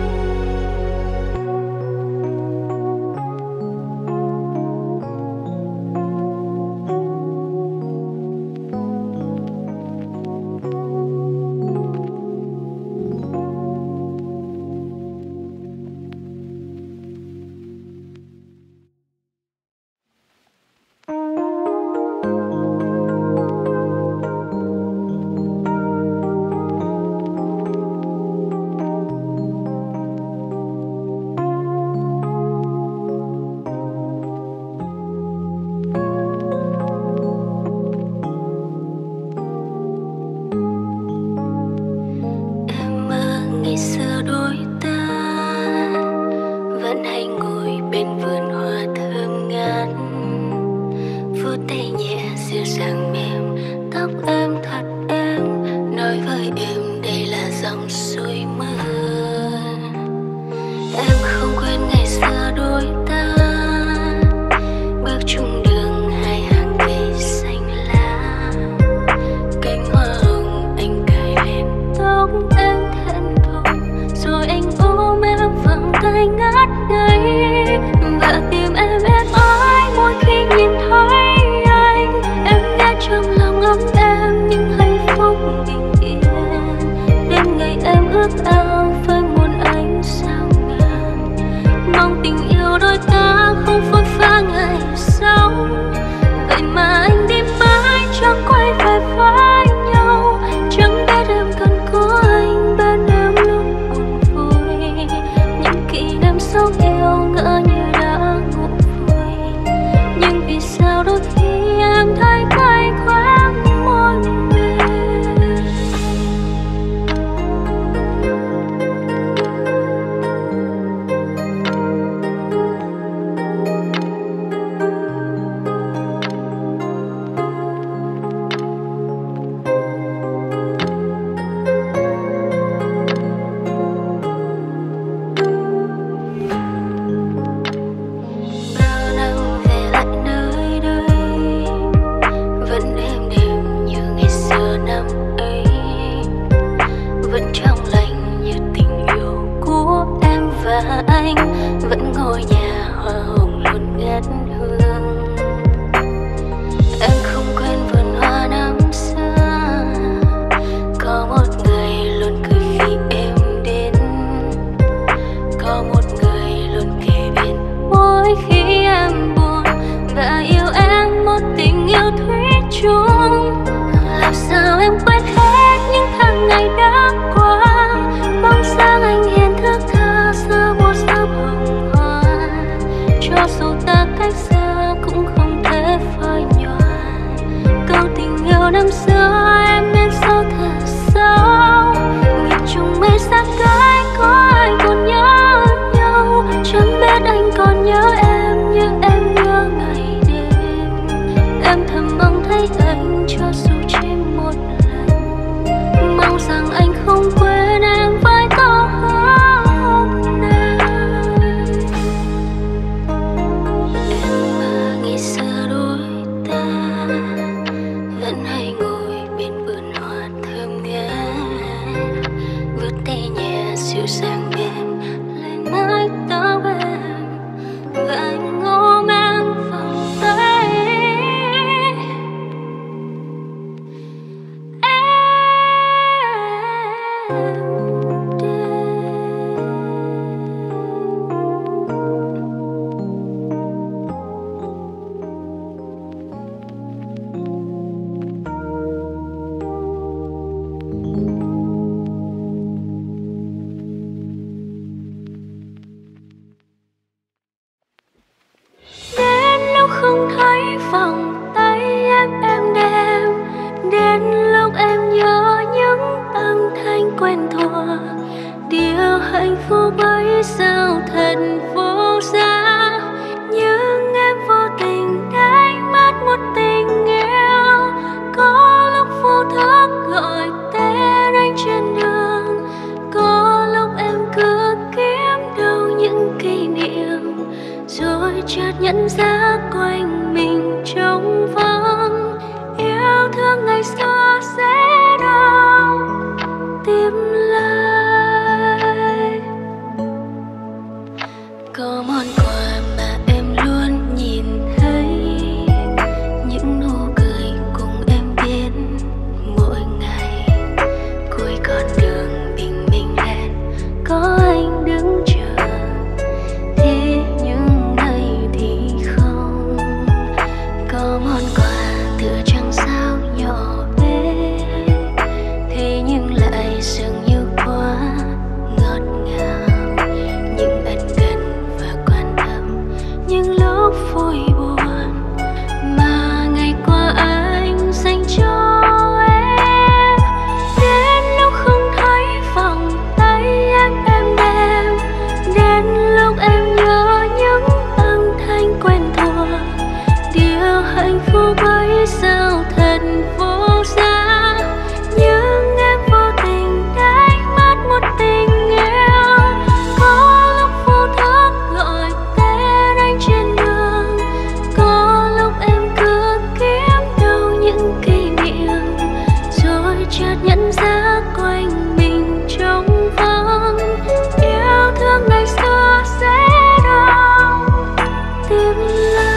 Em mơ ngày xưa đôi ta vẫn hay ngồi bên vườn hoa thơm ngát, vuốt tay nhẹ dịu dàng mềm, tóc em thật êm, nói với em đây là dòng suối mưa. Em không quên ngày xưa đôi ta bước chung đường hai hàng cây xanh lá, cánh hoa hồng anh cài lên tóc em thẹn thùng, rồi anh ôm em vòng tay ngát ngây. Và tim em êm ái mỗi khi nhìn thấy anh, em nghe trong lòng ấm em những hạnh phúc bình yên. Đêm ngày em ước ao với muôn ánh sao ngàn, mong tình yêu đôi ta không phôi pha ngày sau. Vậy mà anh đi mãi chẳng quay về với nhau, chẳng biết em còn có anh bên em lúc buồn vui. Những kỷ niệm sâu yêu ngỡ như đã ngủ vùi, nhưng vì sao đôi khi em thấy cay khóe môi mình. Bao năm về lại nơi đây, vẫn êm đềm như ngày xưa năm ấy, vẫn trong lành như tình yêu của em và anh, vẫn ngôi nhà hoa hồng luôn ngát hương. Em không quên vườn hoa năm xưa, có một người luôn cười khi em đến, có một người luôn kề bên mỗi khi em buồn, và yêu em một tình yêu thủy chung. Làm sao em quên hết những tháng ngày đã qua, bóng dáng anh hiền thước tha giữa một giấc hồng hoa. Cho dù ta cách xa cũng không thể phai nhòa, câu tình yêu năm xưa em biết sâu thật sâu. Nghìn trùng mây xa cách có ai còn nhớ nhau, chẳng biết anh còn nhớ em như em nhớ ngày đêm. Em thầm mong thấy anh cho dù chỉ một lần, mong rằng anh không quên em với câu hứa hôm nay. Em mơ ngày xưa đôi ta vẫn hay ngồi chợt nhận ra quanh mình trống vắng. Yêu thương ngày xưa sẽ đâu tìm lại. Có món quà mà em luôn nhìn thấy, những nụ cười cùng em đến mỗi ngày. Cuối con đường bình minh lên có anh đứng chờ, thế nhưng nay thì không. Có món quà tựa trăng sao nhỏ bé, thế nhưng lại dường như quá ngọt ngào. Những ân cần và quan tâm, những lúc vui buồn mà ngày qua anh dành cho em. Đến lúc không thấy vòng tay em đem, đến lúc em nhớ những âm thanh quen thuộc. Điều hạnh phúc ấy sao thật vô giá, nhưng em vô tình đánh mất một tình yêu. Có lúc vô thức gọi tên anh trên đường, có lúc em cứ kiếm đâu những kỷ niệm, rồi chợt nhận ra quanh mình trống vắng. Yêu thương ngày xưa sẽ đâu tìm lại.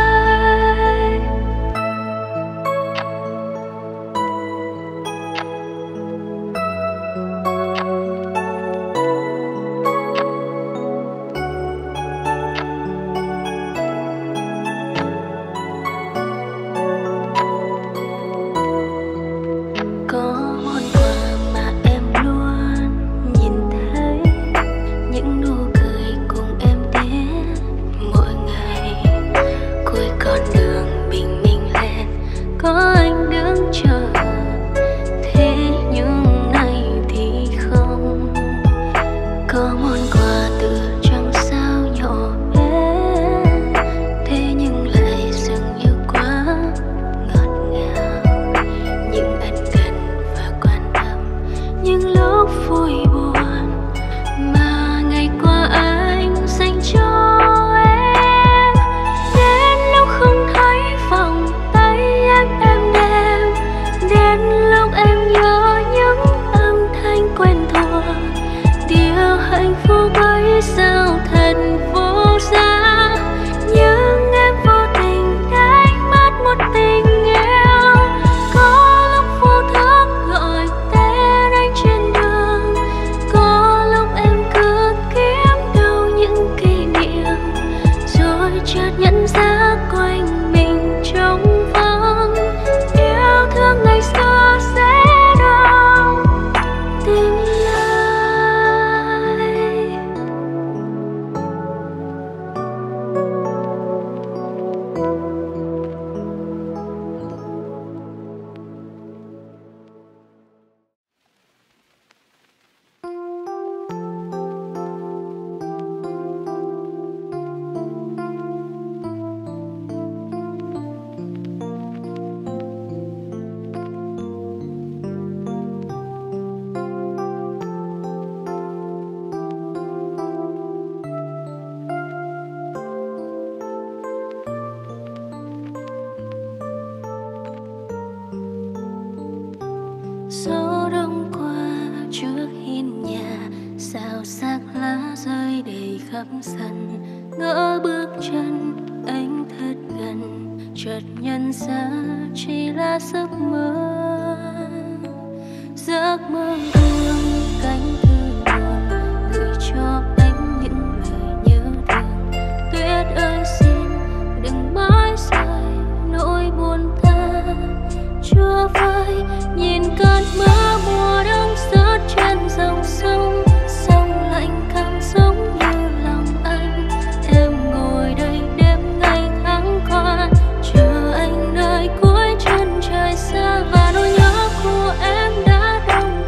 Có món quà mà em luôn nhìn thấy, những nụ cười cùng em đến mỗi ngày. Cuối con đường bình minh lên có anh đứng chờ, thế nhưng nay thì không. Có món quà từ trăng sao nhỏ bé, thế nhưng lại dường như quá ngọt ngào. Những ân cần và quan tâm, những lúc vui buồn mà ngày qua anh dành cho em. Đến lúc không thấy vòng tay em đem, đến lúc em nhớ những âm thanh quen thuộc. Điều hạnh phúc ấy sao thật vô giá, nhưng em vô tình đánh mất một tình yêu. Có lúc vô thức gọi tên anh trên đường, có lúc em cứ kiếm đâu những kỷ niệm, rồi chợt nhận ra quanh mình trống vắng. Yêu thương ngày xưa sẽ đâu tìm lại. Gió đông qua trước hiên nhà, xào xạc lá rơi đầy khắp sân. Ngỡ bước chân anh thật gần, chợt nhận ra chỉ là giấc mơ. Giấc mơ buông cánh thư buồn, gửi cho anh những lời nhớ thương. Tuyết ơi xin đừng mãi rơi nỗi buồn ta chưa vơi. Nhìn cơn mưa mùa đông rớt trên dòng sông, sông lạnh càng giống như lòng anh. Em ngồi đây đêm ngày tháng qua, chờ anh nơi cuối chân trời xa. Và nỗi nhớ của em đã đông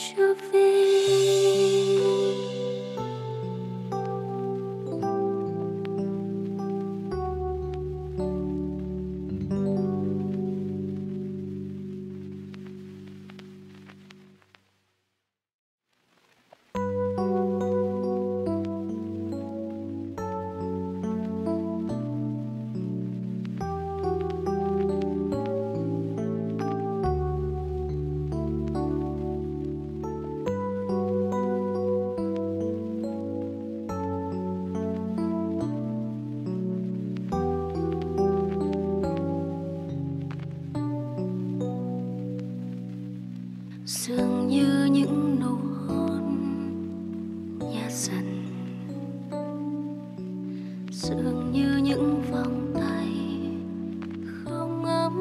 trở về. Dường như những nụ hôn nhạt dần, dường như những vòng tay không ấm,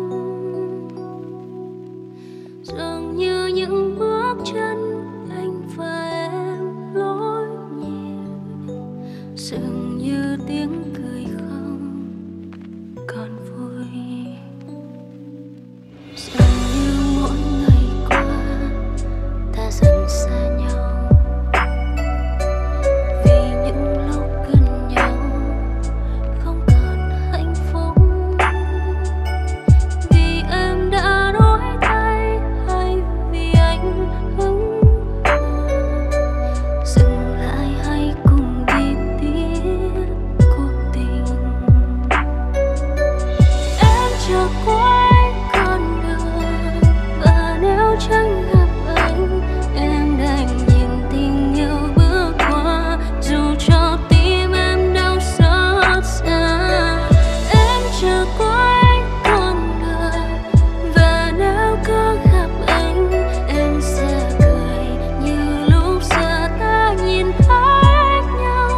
dường như những bước chân anh và em lối nhịp, dường như tiếng cười không còn vui. Dường như mỗi ngày qua ta dần xa nhau, vì những lúc gần nhau không còn hạnh phúc, vì em đã đổi thay hay vì anh hững hờ. Dừng lại hay cùng đi tiếp cuộc tình. Em chờ quay con đường, và nếu chẳng gặp anh, em đành nhìn tình yêu bước qua, dù cho tim em đau xót xa. Em chờ quay con đường, và nếu có gặp anh, em sẽ cười như lúc giờ ta nhìn thấy nhau.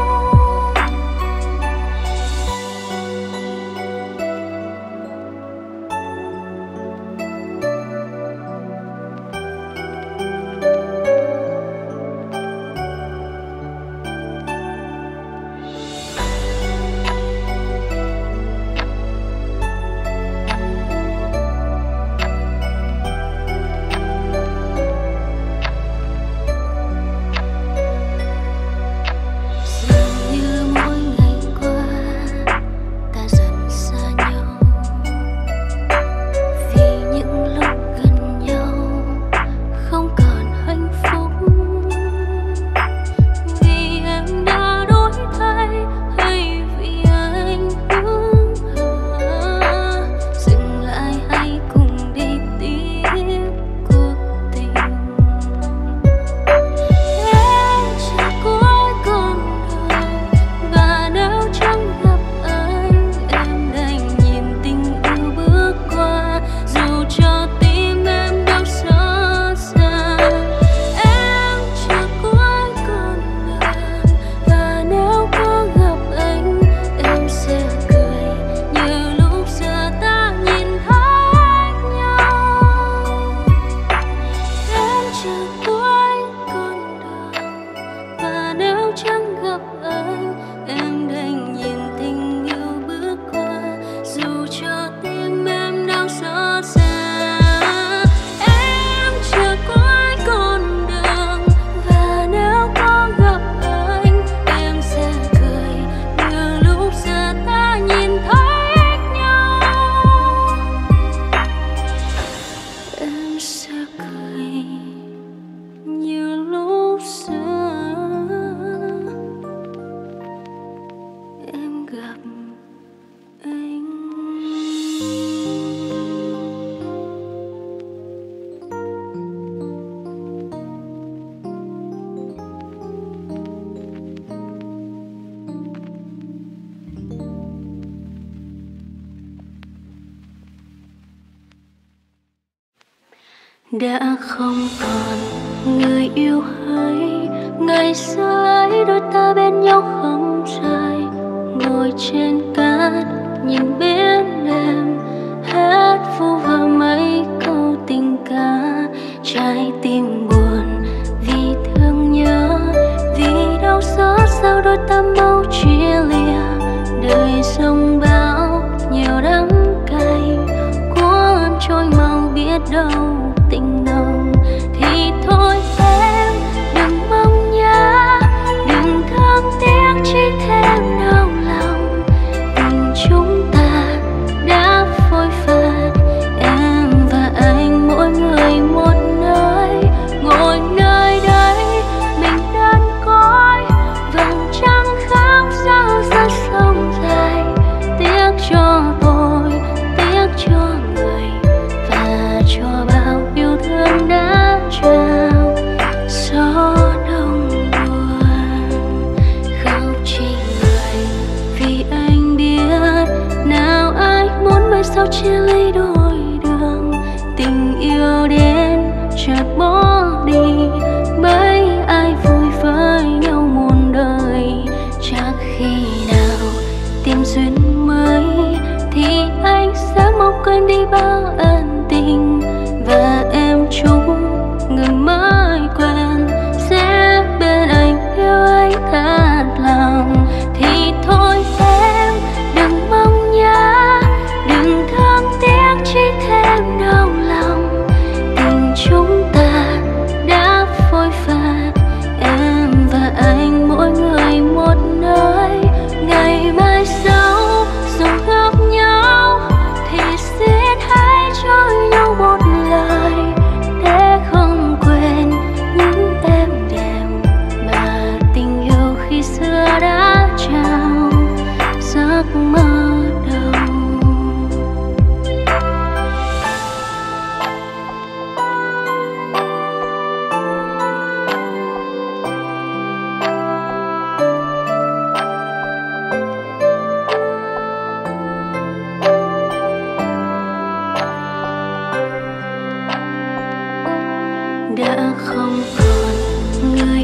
Dường như mỗi ngày qua ta dần xa nhau, vì những lúc gần nhau không còn hạnh phúc, vì em đã đổi thay hay vì anh hững hờ. Dừng lại hay cùng đi tiếp cuộc tình. Em chờ cuối con đường, và nếu chẳng gặp anh, em đành nhìn tình yêu bước qua, dù cho tim em đau xót xa. Em chờ cuối con đường, và nếu có gặp anh, em sẽ cười như lúc giờ ta nhìn thấy nhau. Em chờ cuối con đường, và nếu chẳng gặp anh, em đành nhìn tình yêu bước qua, dù cho tim em đau xót xa. Em chờ cuối con đường, và nếu có gặp anh, em sẽ cười như lúc giờ ta nhìn thấy nhau. Em sẽ cười như lúc xưa em gặp anh. Đã không còn người yêu hay ngày xưa ấy, đôi ta bên nhau không rời, ngồi trên cát nhìn biển đêm, hát vu vơ mấy câu tình ca. Trái tim buồn vì thương nhớ, vì đau xót sao đôi ta mau chia lìa. Đời sông bão nhiều đắng cay, cuốn trôi mau biết đâu tình nồng thì thôi.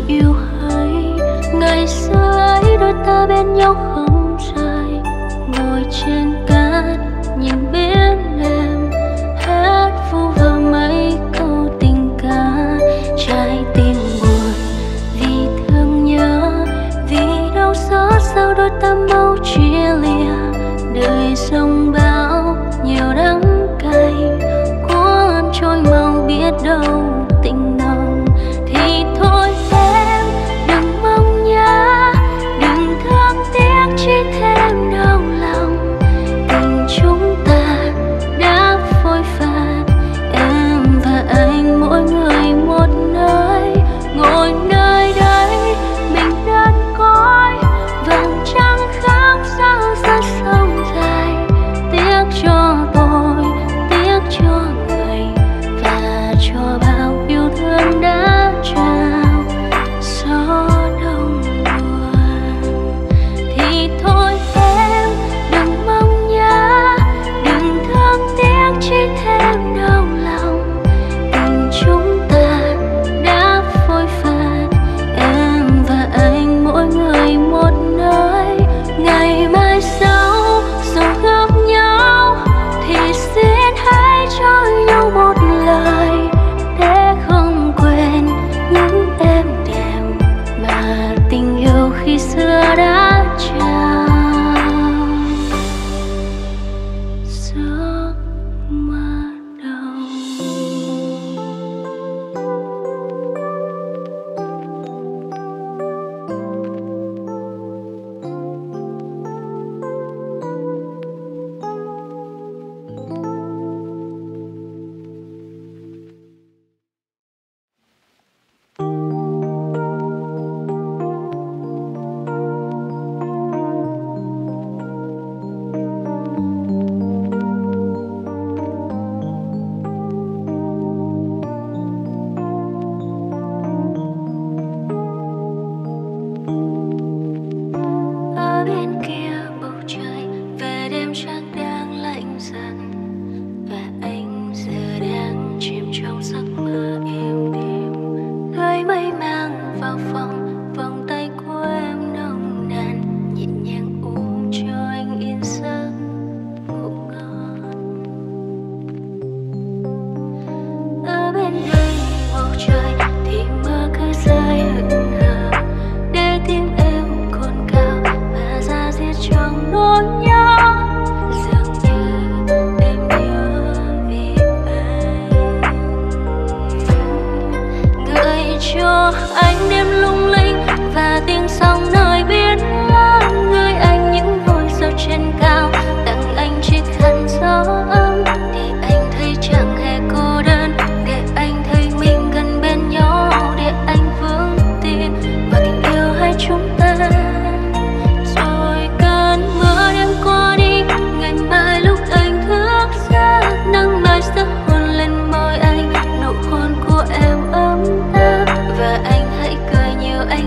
yêu hay. Ngày xưa ấy đôi ta bên nhau không rời, ngồi trên cát nhìn biển em hát vu vơ mấy câu tình ca. Trái tim buồn vì thương nhớ, vì đau xót sao đôi ta mau chia lìa. Đời sông bão nhiều đắng cay, cuốn trôi mau biết đâu tình nồng. Thì thôi em đừng mong nhớ, đừng thương tiếc chỉ thêm đau lòng. Tình chúng ta đã phôi pha, em và anh mỗi người một nơi. Ngồi nơi đây mình đơn côi, vầng trăng khắp sao rất sông dài. Tiếc cho tôi, tiếc cho người, và cho bao yêu thương đã trao gió đông buồn. Thì thôi em đừng mong nhớ, đừng thương tiếc chỉ thêm đau lòng. Tình chúng ta đã phôi pha, em và anh mỗi người một nơi. Ngày mai sau dù gặp nhau thì xin hãy cho nhau một lời, để không quên những êm đềm mà tình yêu khi xưa đã trao. Giấc mơ đầu. Ở bên kia bầu trời về đêm trăng đang lạnh dần, và anh giờ đang chìm trong giấc mơ êm đềm. Lưới mây mang vào phòng, vòng tay của em nồng nàn, nhẹ nhàng ôm cho anh yên giấc ngủ ngon. Ở bên đây bầu trời thì mưa cứ rơi hững hờ, để tim em cồn cào và ra diết trong nỗi nhớ. Dường như em nhớ vì anh, gửi cho anh đêm lung linh và tiếng sóng nơi biển lớn. Gửi anh những ngôi sao trên cao, tặng anh chiếc khăn gió ấm, để anh thấy chẳng hề cô đơn, để anh thấy mình gần bên nhau, để anh vững tin vào tình yêu hai chúng ta. Rồi cơn mưa đêm qua đi, ngày mai lúc anh thức giấc, nắng mai sẽ hôn lên môi anh, nụ hôn của em ấm áp, và anh hãy cười nhiều.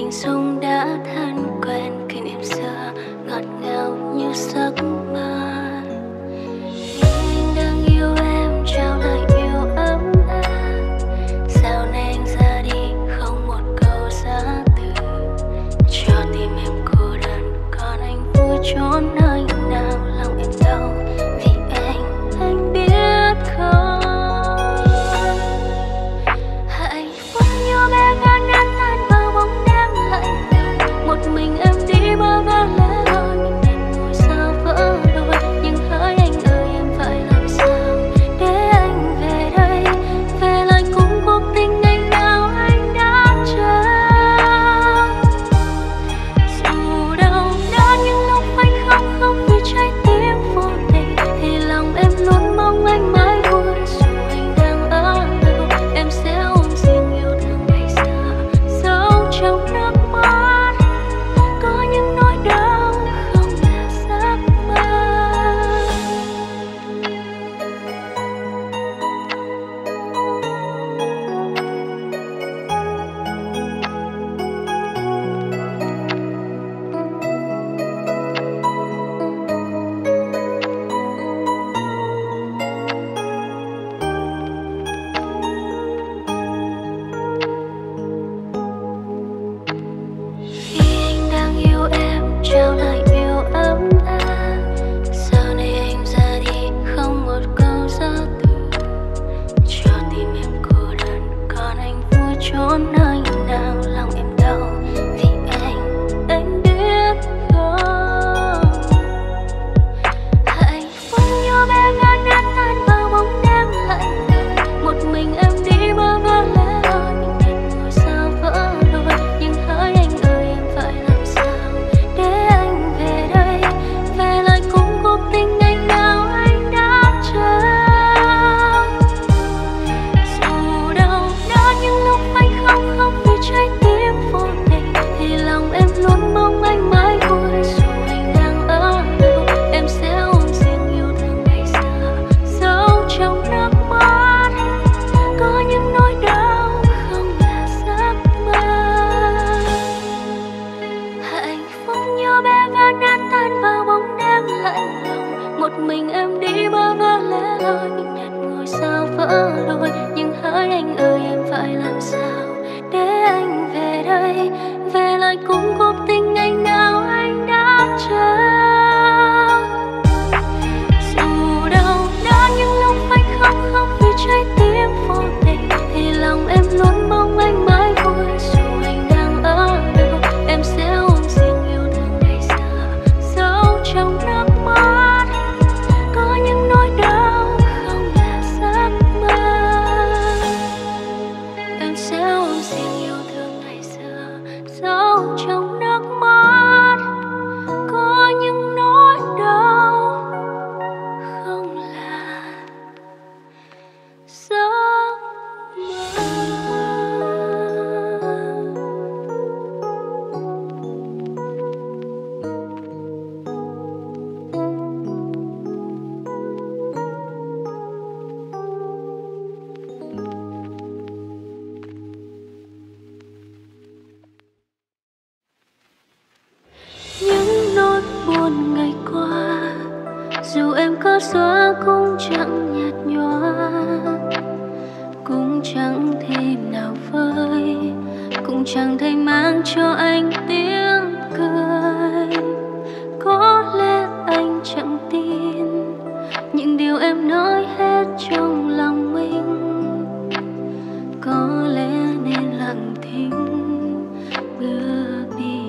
hình dung đã thân quen, kỷ niệm xưa ngọt ngào như giấc mơ. Anh đang yêu em trao lời yêu ấm áp, sao nay anh ra đi không một câu giá từ, cho tim em cô đơn còn anh vui trốn nơi nào. Lòng em đau vì anh biết không, hạnh phúc như bé gái nát tan vào bóng đêm lạnh lùng. Một mình em đi bơ vơ lẻ loi, mình đành ngồi sao vỡ đôi. Nhưng hỡi anh ơi em phải làm sao để anh về đây, về lại cùng cuộc tình ngày nào anh đã chờ. Dù đau đớn những lúc anh khóc không vì trái tim vô tình, thì lòng em luôn mong anh mãi vui. Dù anh đang ở đâu em sẽ ôm riêng yêu thương ngày xưa, giấu trong nước mắt có những nỗi đau không là giấc mơ. Khi anh đang yêu em trao lời yêu ấm áp, sao nay anh ra đi không một câu giá từ, cho tim em cô đơn còn anh vui trốn nơi nào. Lòng em đau vì anh biết không, hạnh phúc như bé gái nát tan vào bóng đêm lạnh lùng. Một mình em đi bơ vơ lẻ loi, mình đành ngồi sao vỡ đôi. Nhưng hỡi anh ơi em phải làm sao để anh về đây, về lại cùng cuộc tình ngày nào anh đã chờ. Dù đau đớn những lúc anh khóc không vì trái tim vô tình, thì lòng em luôn mong anh mãi vui. Dù anh đang ở đâu em sẽ ôm riêng yêu thương ngày xưa, giấu trong nước mắt có những nỗi đau không là giấc mơ. Hạnh phúc như bé gái nát tan vào bóng đêm lạnh lùng. Một mình em đi bơ vơ lẻ loi, mình đành ngồi sao vỡ đôi. Nhưng hỡi anh ơi em phải làm sao để anh về đây, về lại cùng cuộc tình ngày nào anh đã chờ. Dù đau đớn những lúc anh khóc không vì trái tim vô tình, thì lòng em luôn mong anh mãi vui. Dù anh đang ở đâu em sẽ ôm riêng yêu thương ngày xưa, giấu trong nước mắt có những nỗi đau không là giấc mơ. Em sẽ ôm riêng yêu thương ngày xưa, giấu trong nước mắt có những nỗi đau không là giấc những nỗi buồn ngày qua, dù em có xóa cũng chẳng nhạt nhòa, cũng chẳng thêm nào vơi, cũng chẳng thể mang cho anh tiếng cười. Có lẽ anh chẳng tin những điều em nói hết trong lòng mình, có lẽ nên lặng thinh bước đi.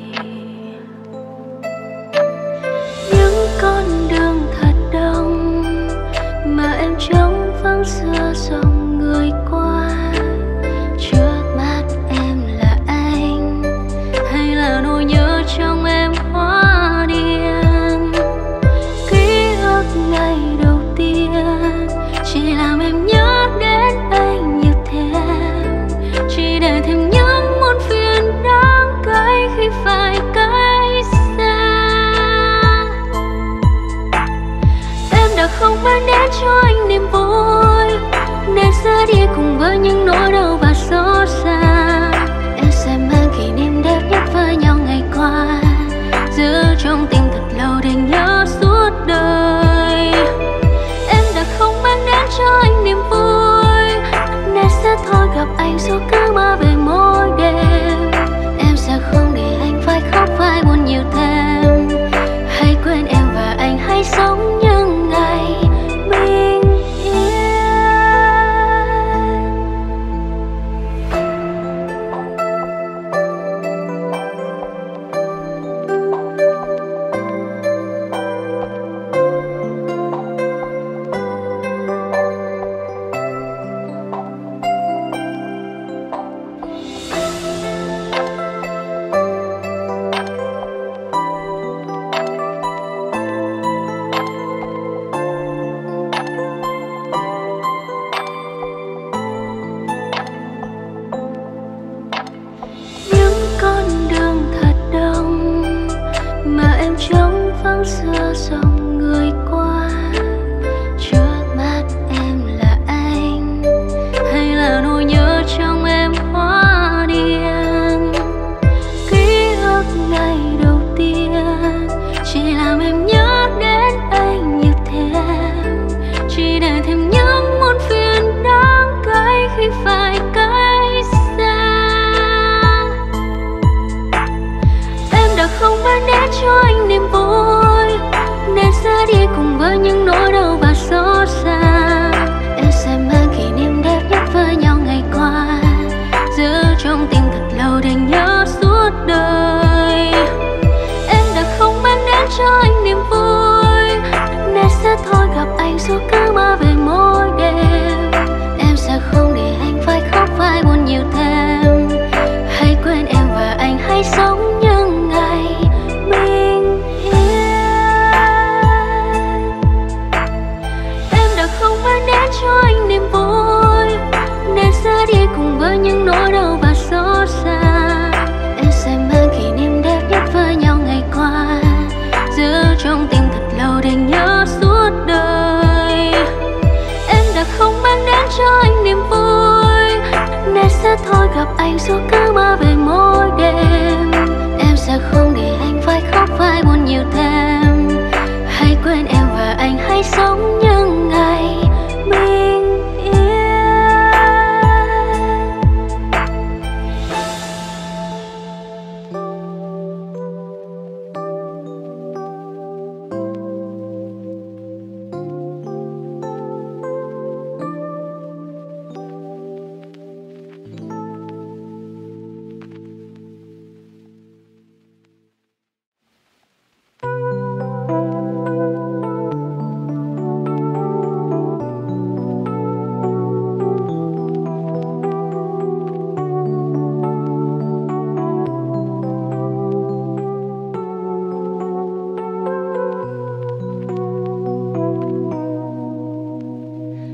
Những con đường thật đông mà em trông vắng xưa dòng người qua. Trước mắt em là anh hay là nỗi nhớ trong em hóa điên. Ký ức ngày đầu tiên chỉ làm em nhớ đến anh nhiều thêm, chỉ để thêm những muôn phiền đáng cay khi phải cách xa. Em đã không mang đến cho anh niềm vui, nên ra đi cùng với những nỗi đau và xót xa. Em sẽ mang kỷ niệm thôi gặp anh suốt cứ mơ về mỗi đêm. Em sẽ không để anh phải khóc phải buồn nhiều thêm. Hãy quên em và anh hãy sống những ngày bình yên.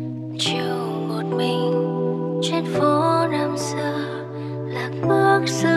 Chiều một mình trên phố năm xưa lạc bước giữa